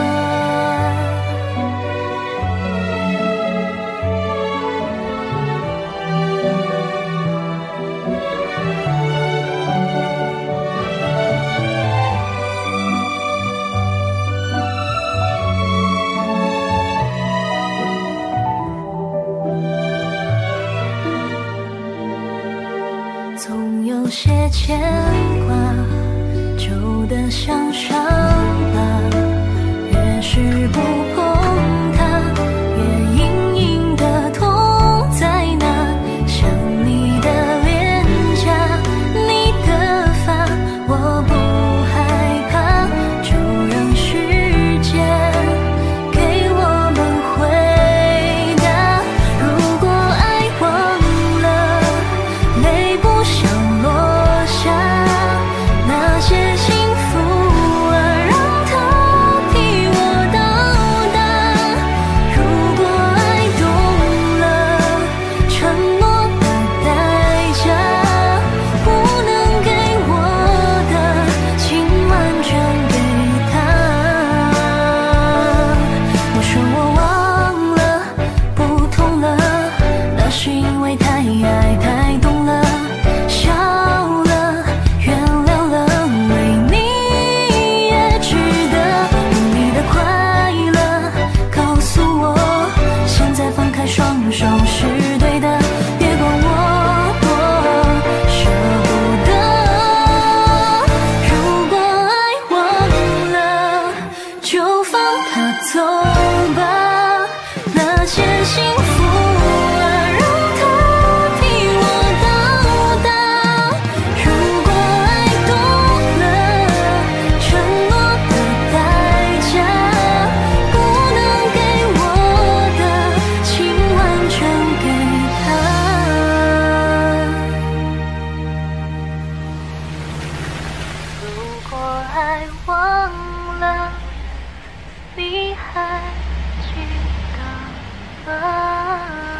总有些牵挂，旧的像伤疤，越是不碰它，越隐隐的痛在哪？想你的脸颊，你的发，我不害怕，就让时间给我们回答。如果爱忘了，泪不想落下，那些幸福啊，让它替我到达。如果爱懂了，沉默的代价，不能给我的，请完全给他。我说我忘了，不痛了，那是因为太爱太懂了，笑了，原谅了，为你也值得。有你的快乐，告诉我，现在放开双手是对的，别管我多舍不得。如果爱忘了，就放它走吧，那些幸福啊，让它替我到达。如果爱懂了，沉默的代价，不能给我的，请完全给他。如果爱忘了，你还记得吗？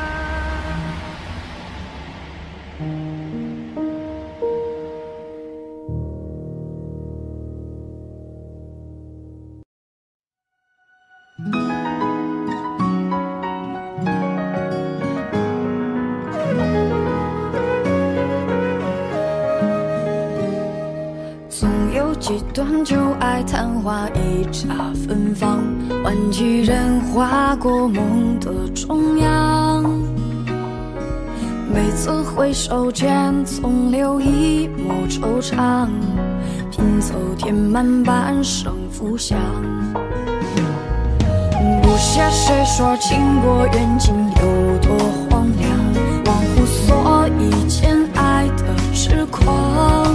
总有几段旧爱昙花一刹芬芳，换几人划过梦的中央。每次回首间，总留一抹惆怅，拼凑填满半生浮想。不屑谁说情过缘尽有多荒凉，忘乎所以间爱的痴狂。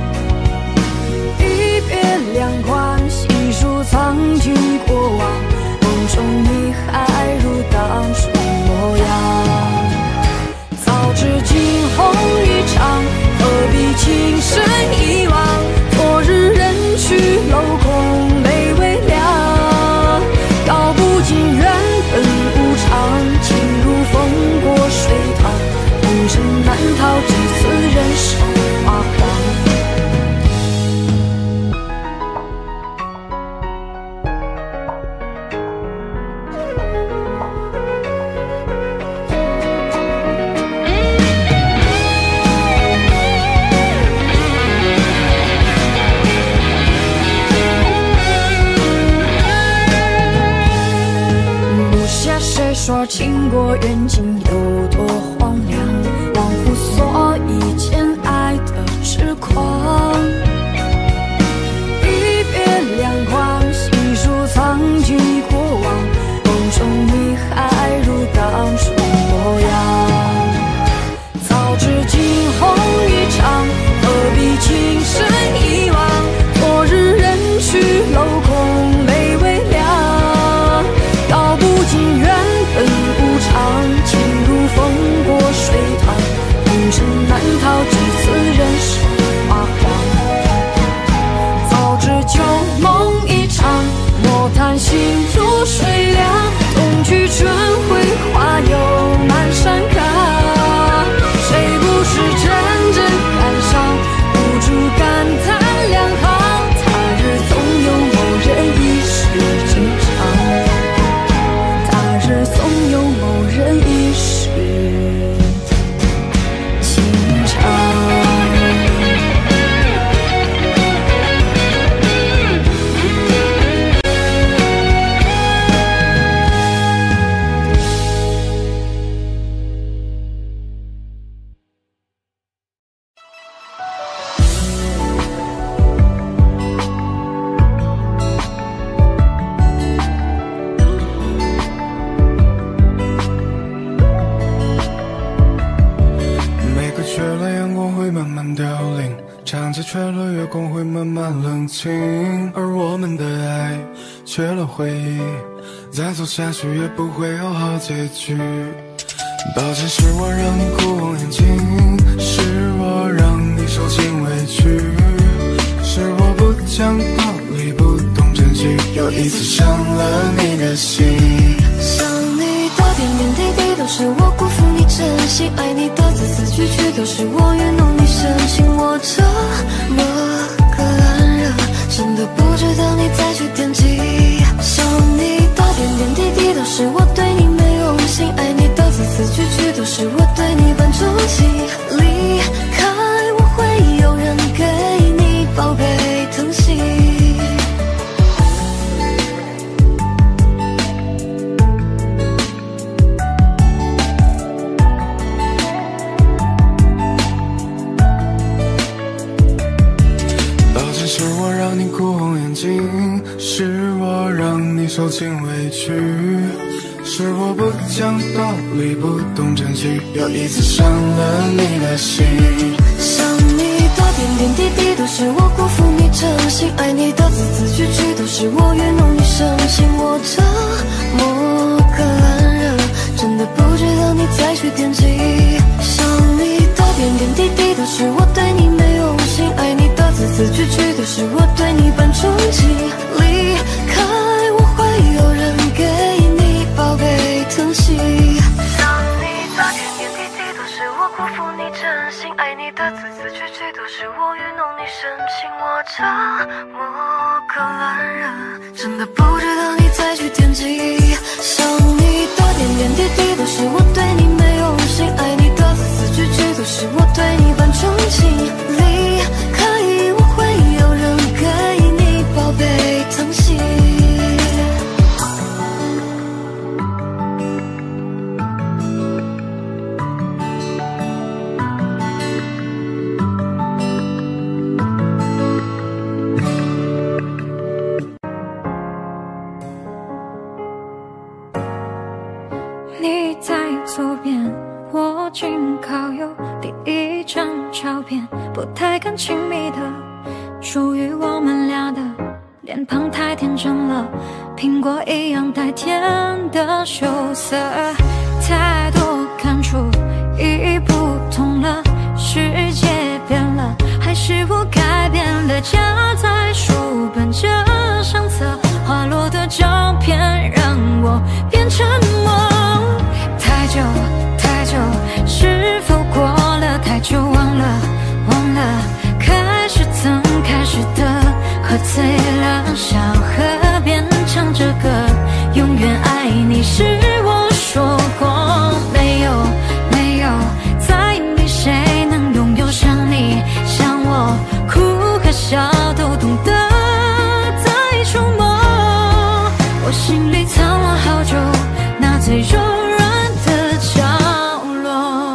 一别两宽，细数藏记过往，梦中你还如当初模样。早知惊鸿一场，何必情深一往？昨日人去楼空，泪微凉。道不尽缘分无常，情如风过水淌，红尘难逃几次人生花黄。说情过缘尽有多荒凉，忘乎所以间爱的痴狂。一别两宽，细数藏记过往，梦中你还如当初模样。早知惊鸿一场，何必情深一慢慢凋零，长街缺了月光会慢慢冷清，而我们的爱缺了回忆，再走下去也不会有好结局。抱歉，是我让你哭红眼睛，是我让你受尽委屈，是我不讲道理不懂珍惜，又一次伤了你的心。 想你的点点滴滴都是我辜负你真心，爱你的字字句句都是我愚弄你深情，我这么个烂人真的不值得你再去惦记。想你的点点滴滴都是我对你没用心，爱你的字字句句都是我对你半钟情，离开我会有人给你宝贝疼惜。 是我让你哭红眼睛，是我让你受尽委屈，是我不讲道理不懂珍惜，又一次伤了你的心。 想你的点点滴滴都是我辜负你真心，爱你的字字句句都是我愚弄你深情，我这么个烂人真的不值得你再去惦记。想你的点点滴滴都是我对你没用心，爱你的字字句句都是我对你半钟情，离开我会有人给你宝贝疼惜。想你的点点滴滴都是我辜负你真心，爱你的字字句句都是我愚弄你深情，我这么个烂人真的不值得你再去惦记。想你的点点滴滴都是我对你没用心，爱你的字字句句都是我对你半钟情，离开我会有人给你宝贝疼惜。 你在左边，我紧靠右，第一张照片不太敢亲密的，属于我们俩的，脸庞太天真了，苹果一样带甜的羞涩，太多感触已不同了，世界变了，还是我改变了，夹在书本这相册，滑落的照片让我变沉默。太久太久，是否过了太久？忘了，开始怎开始的？喝醉了，小河边唱着歌，永远爱你是我说过，没有，在意你谁能拥有像你，像我，哭和笑都懂得在触摸，我心里藏了好久，那最柔软的角落。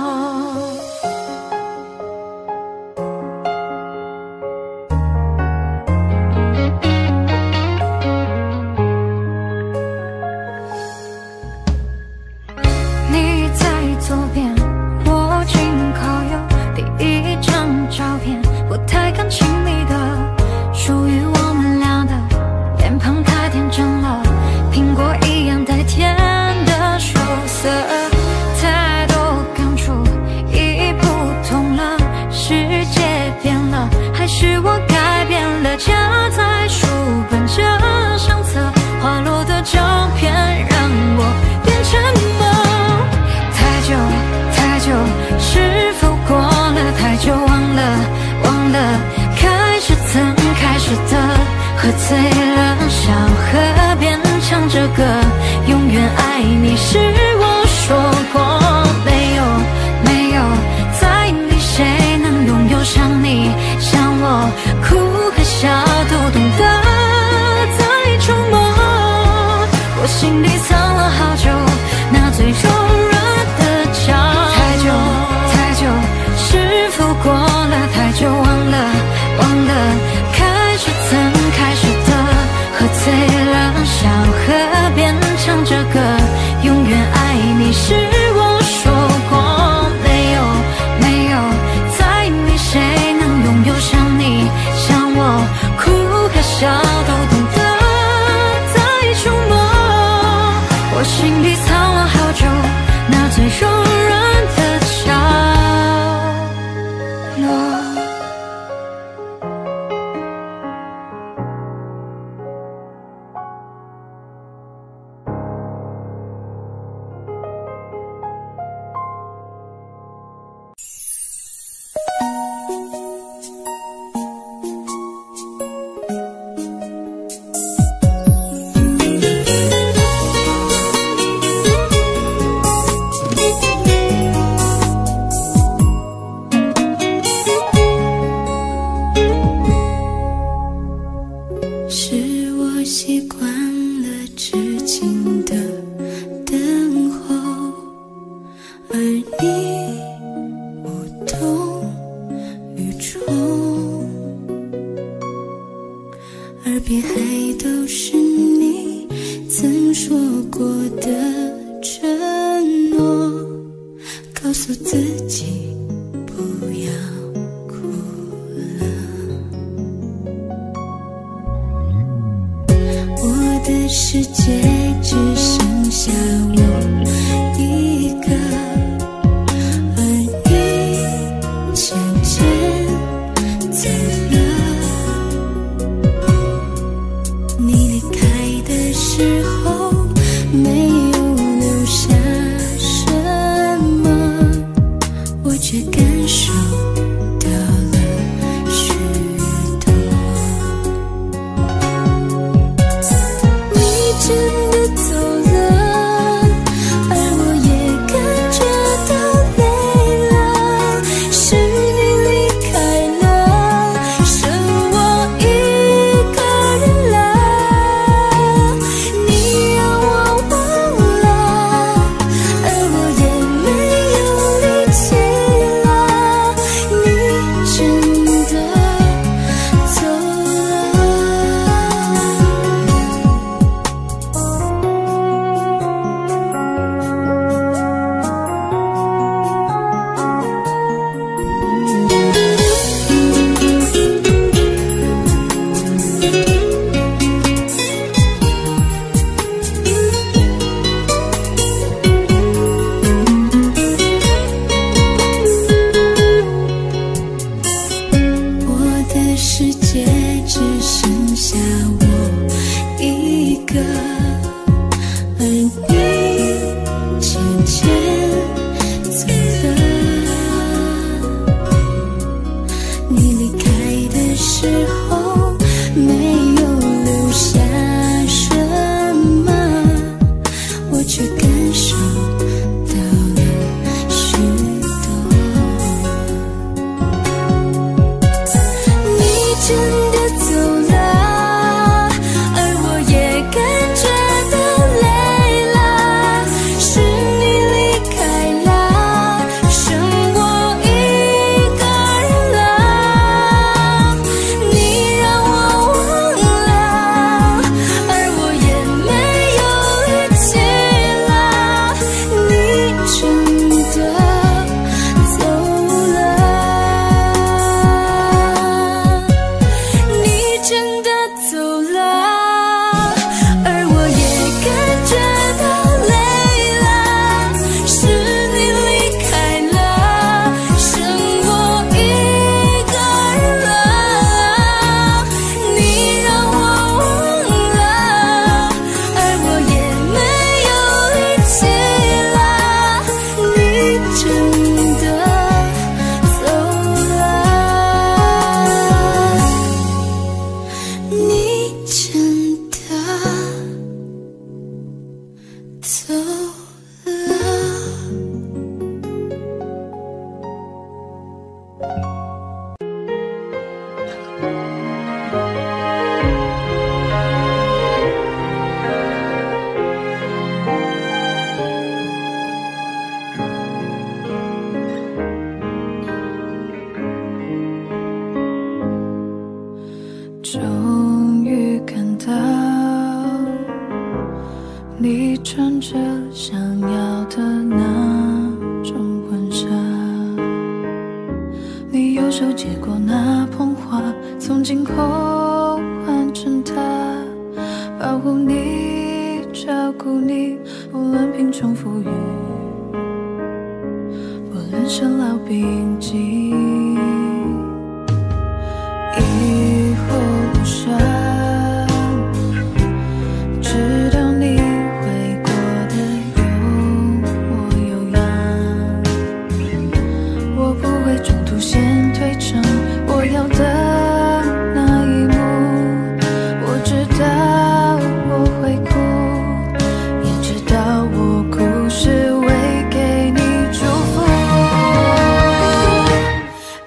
你在左边，我紧靠右，第一张照片不太敢亲密的，属于我们俩的，脸庞太天真了，苹果一样带甜的羞涩，太多感触已不同了，世界变了，还是我改变了，夹在书本这相册，滑落的照片让我变沉默。太久，是否过了太久？忘了，开始怎开始的？喝醉了，小河边唱着歌，永远爱你是我说过，没有，在意你谁能拥有像你，像我，哭和笑都懂得在触摸，我心里藏了好久，那最柔软的角落。太久，是否过了太久？忘了，开始怎开始的？喝醉了，小河边唱着歌，永远爱你无动于衷，耳边还都是你曾说过的承诺，告诉自己不要哭了。我的世界只剩下我一个，而你渐渐走了。你离开的时候没有留下什么，我却感受到了许多。你真的走了，而我也感觉到累了，是你离开了，剩我一个人了。你让我忘了，而我也没有力气了，你真的走了。我的世界只剩下我一个，而你渐渐走了。你离开的时候没有留下什么，我却感受到了许多。你真的走了，而我也感觉到累了，是你离开了，剩我一个人了。你让我忘了，而我也没有力气了，你真的走了。你真的走了，而我也感觉到累了，是你离开了，剩我一个人了。你让我忘了，而我也没有力气了，你真的走了。你真的走了。 终于看到你穿着想要的那种婚纱，你右手接过那捧花，从今后换成它，保护你，照顾你，无论贫穷富裕，无论生老病疾。以后路上，知道你会过得有模有样，我不会中途先退场，我要的那一幕，我知道我会哭，也知道我哭是为给你祝福。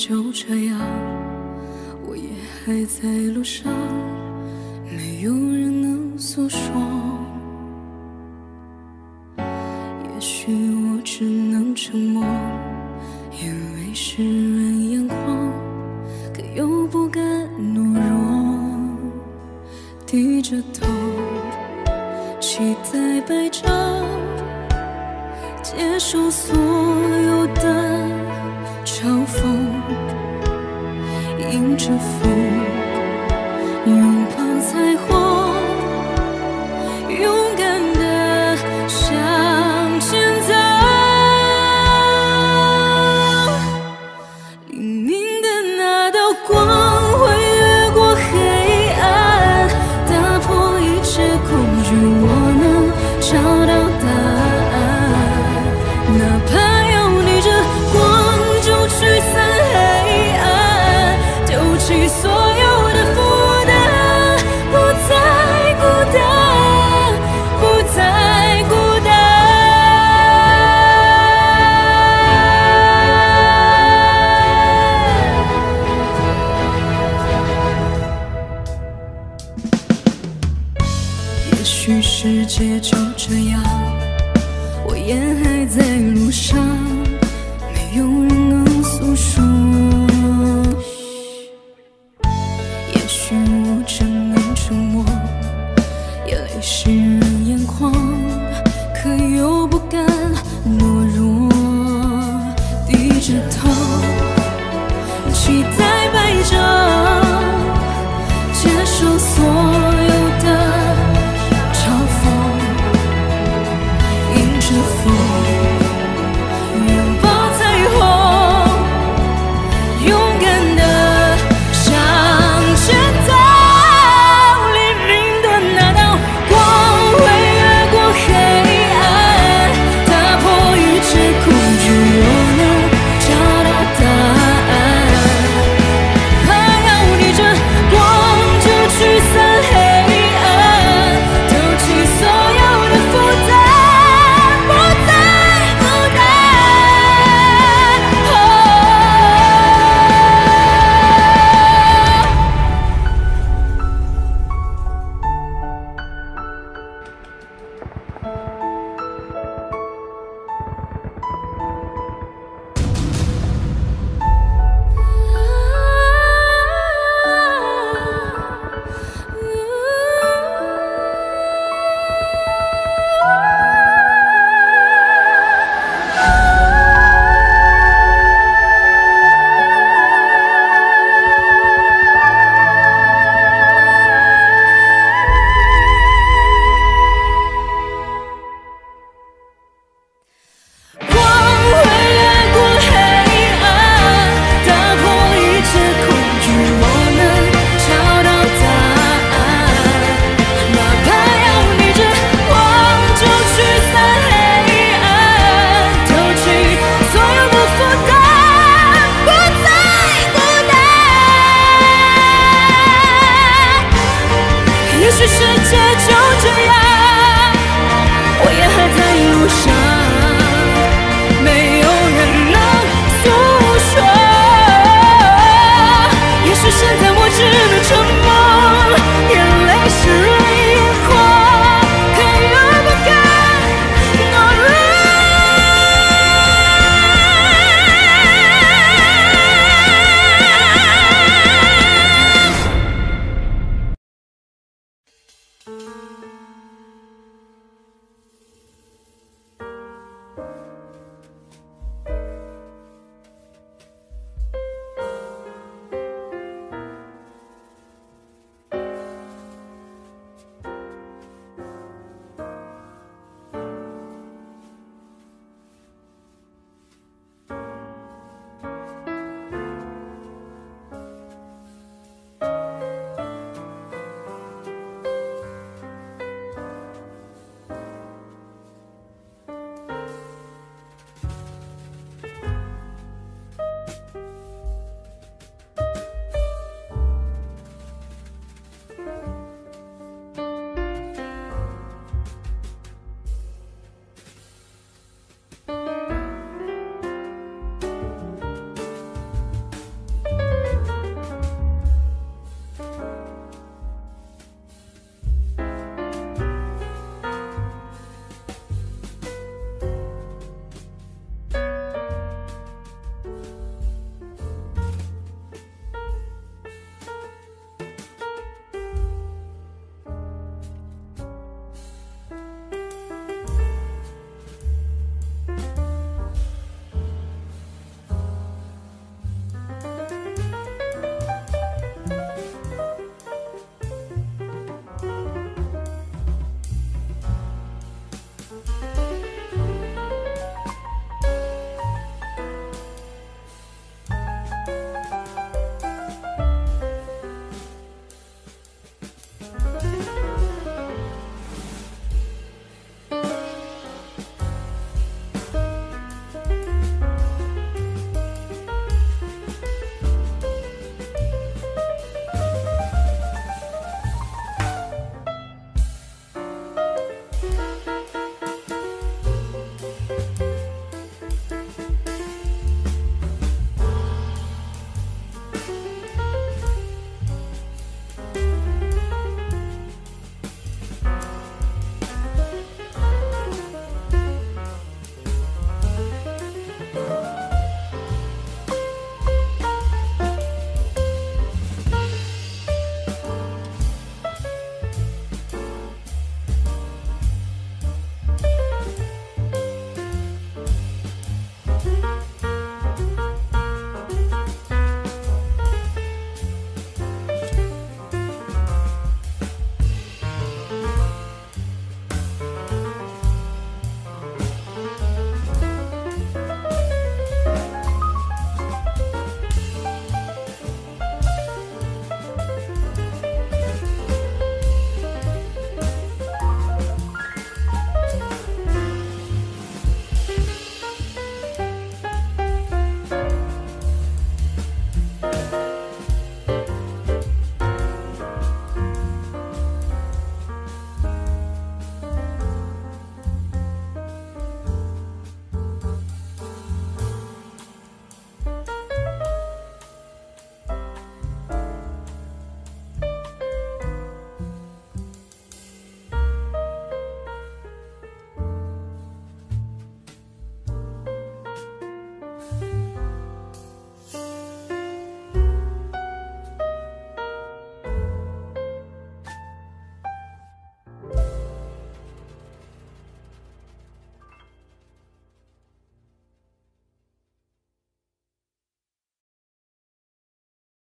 就这样，我也还在路上，没有人能诉说。也许我只能沉默，因为世人眼光，可又不敢懦弱，低着头，期待白昼，接受所有的嘲讽，迎着风，拥抱彩虹，勇敢地向前走。黎明的那道光会越过黑暗，打破一切恐惧，我能找到答案。哪怕要逆着光就驱散黑暗，丢弃所有的负担，不再孤单，不再孤单。也许世界就这样，我也还在路上，没有人能诉说。也许我只能沉默，眼泪湿润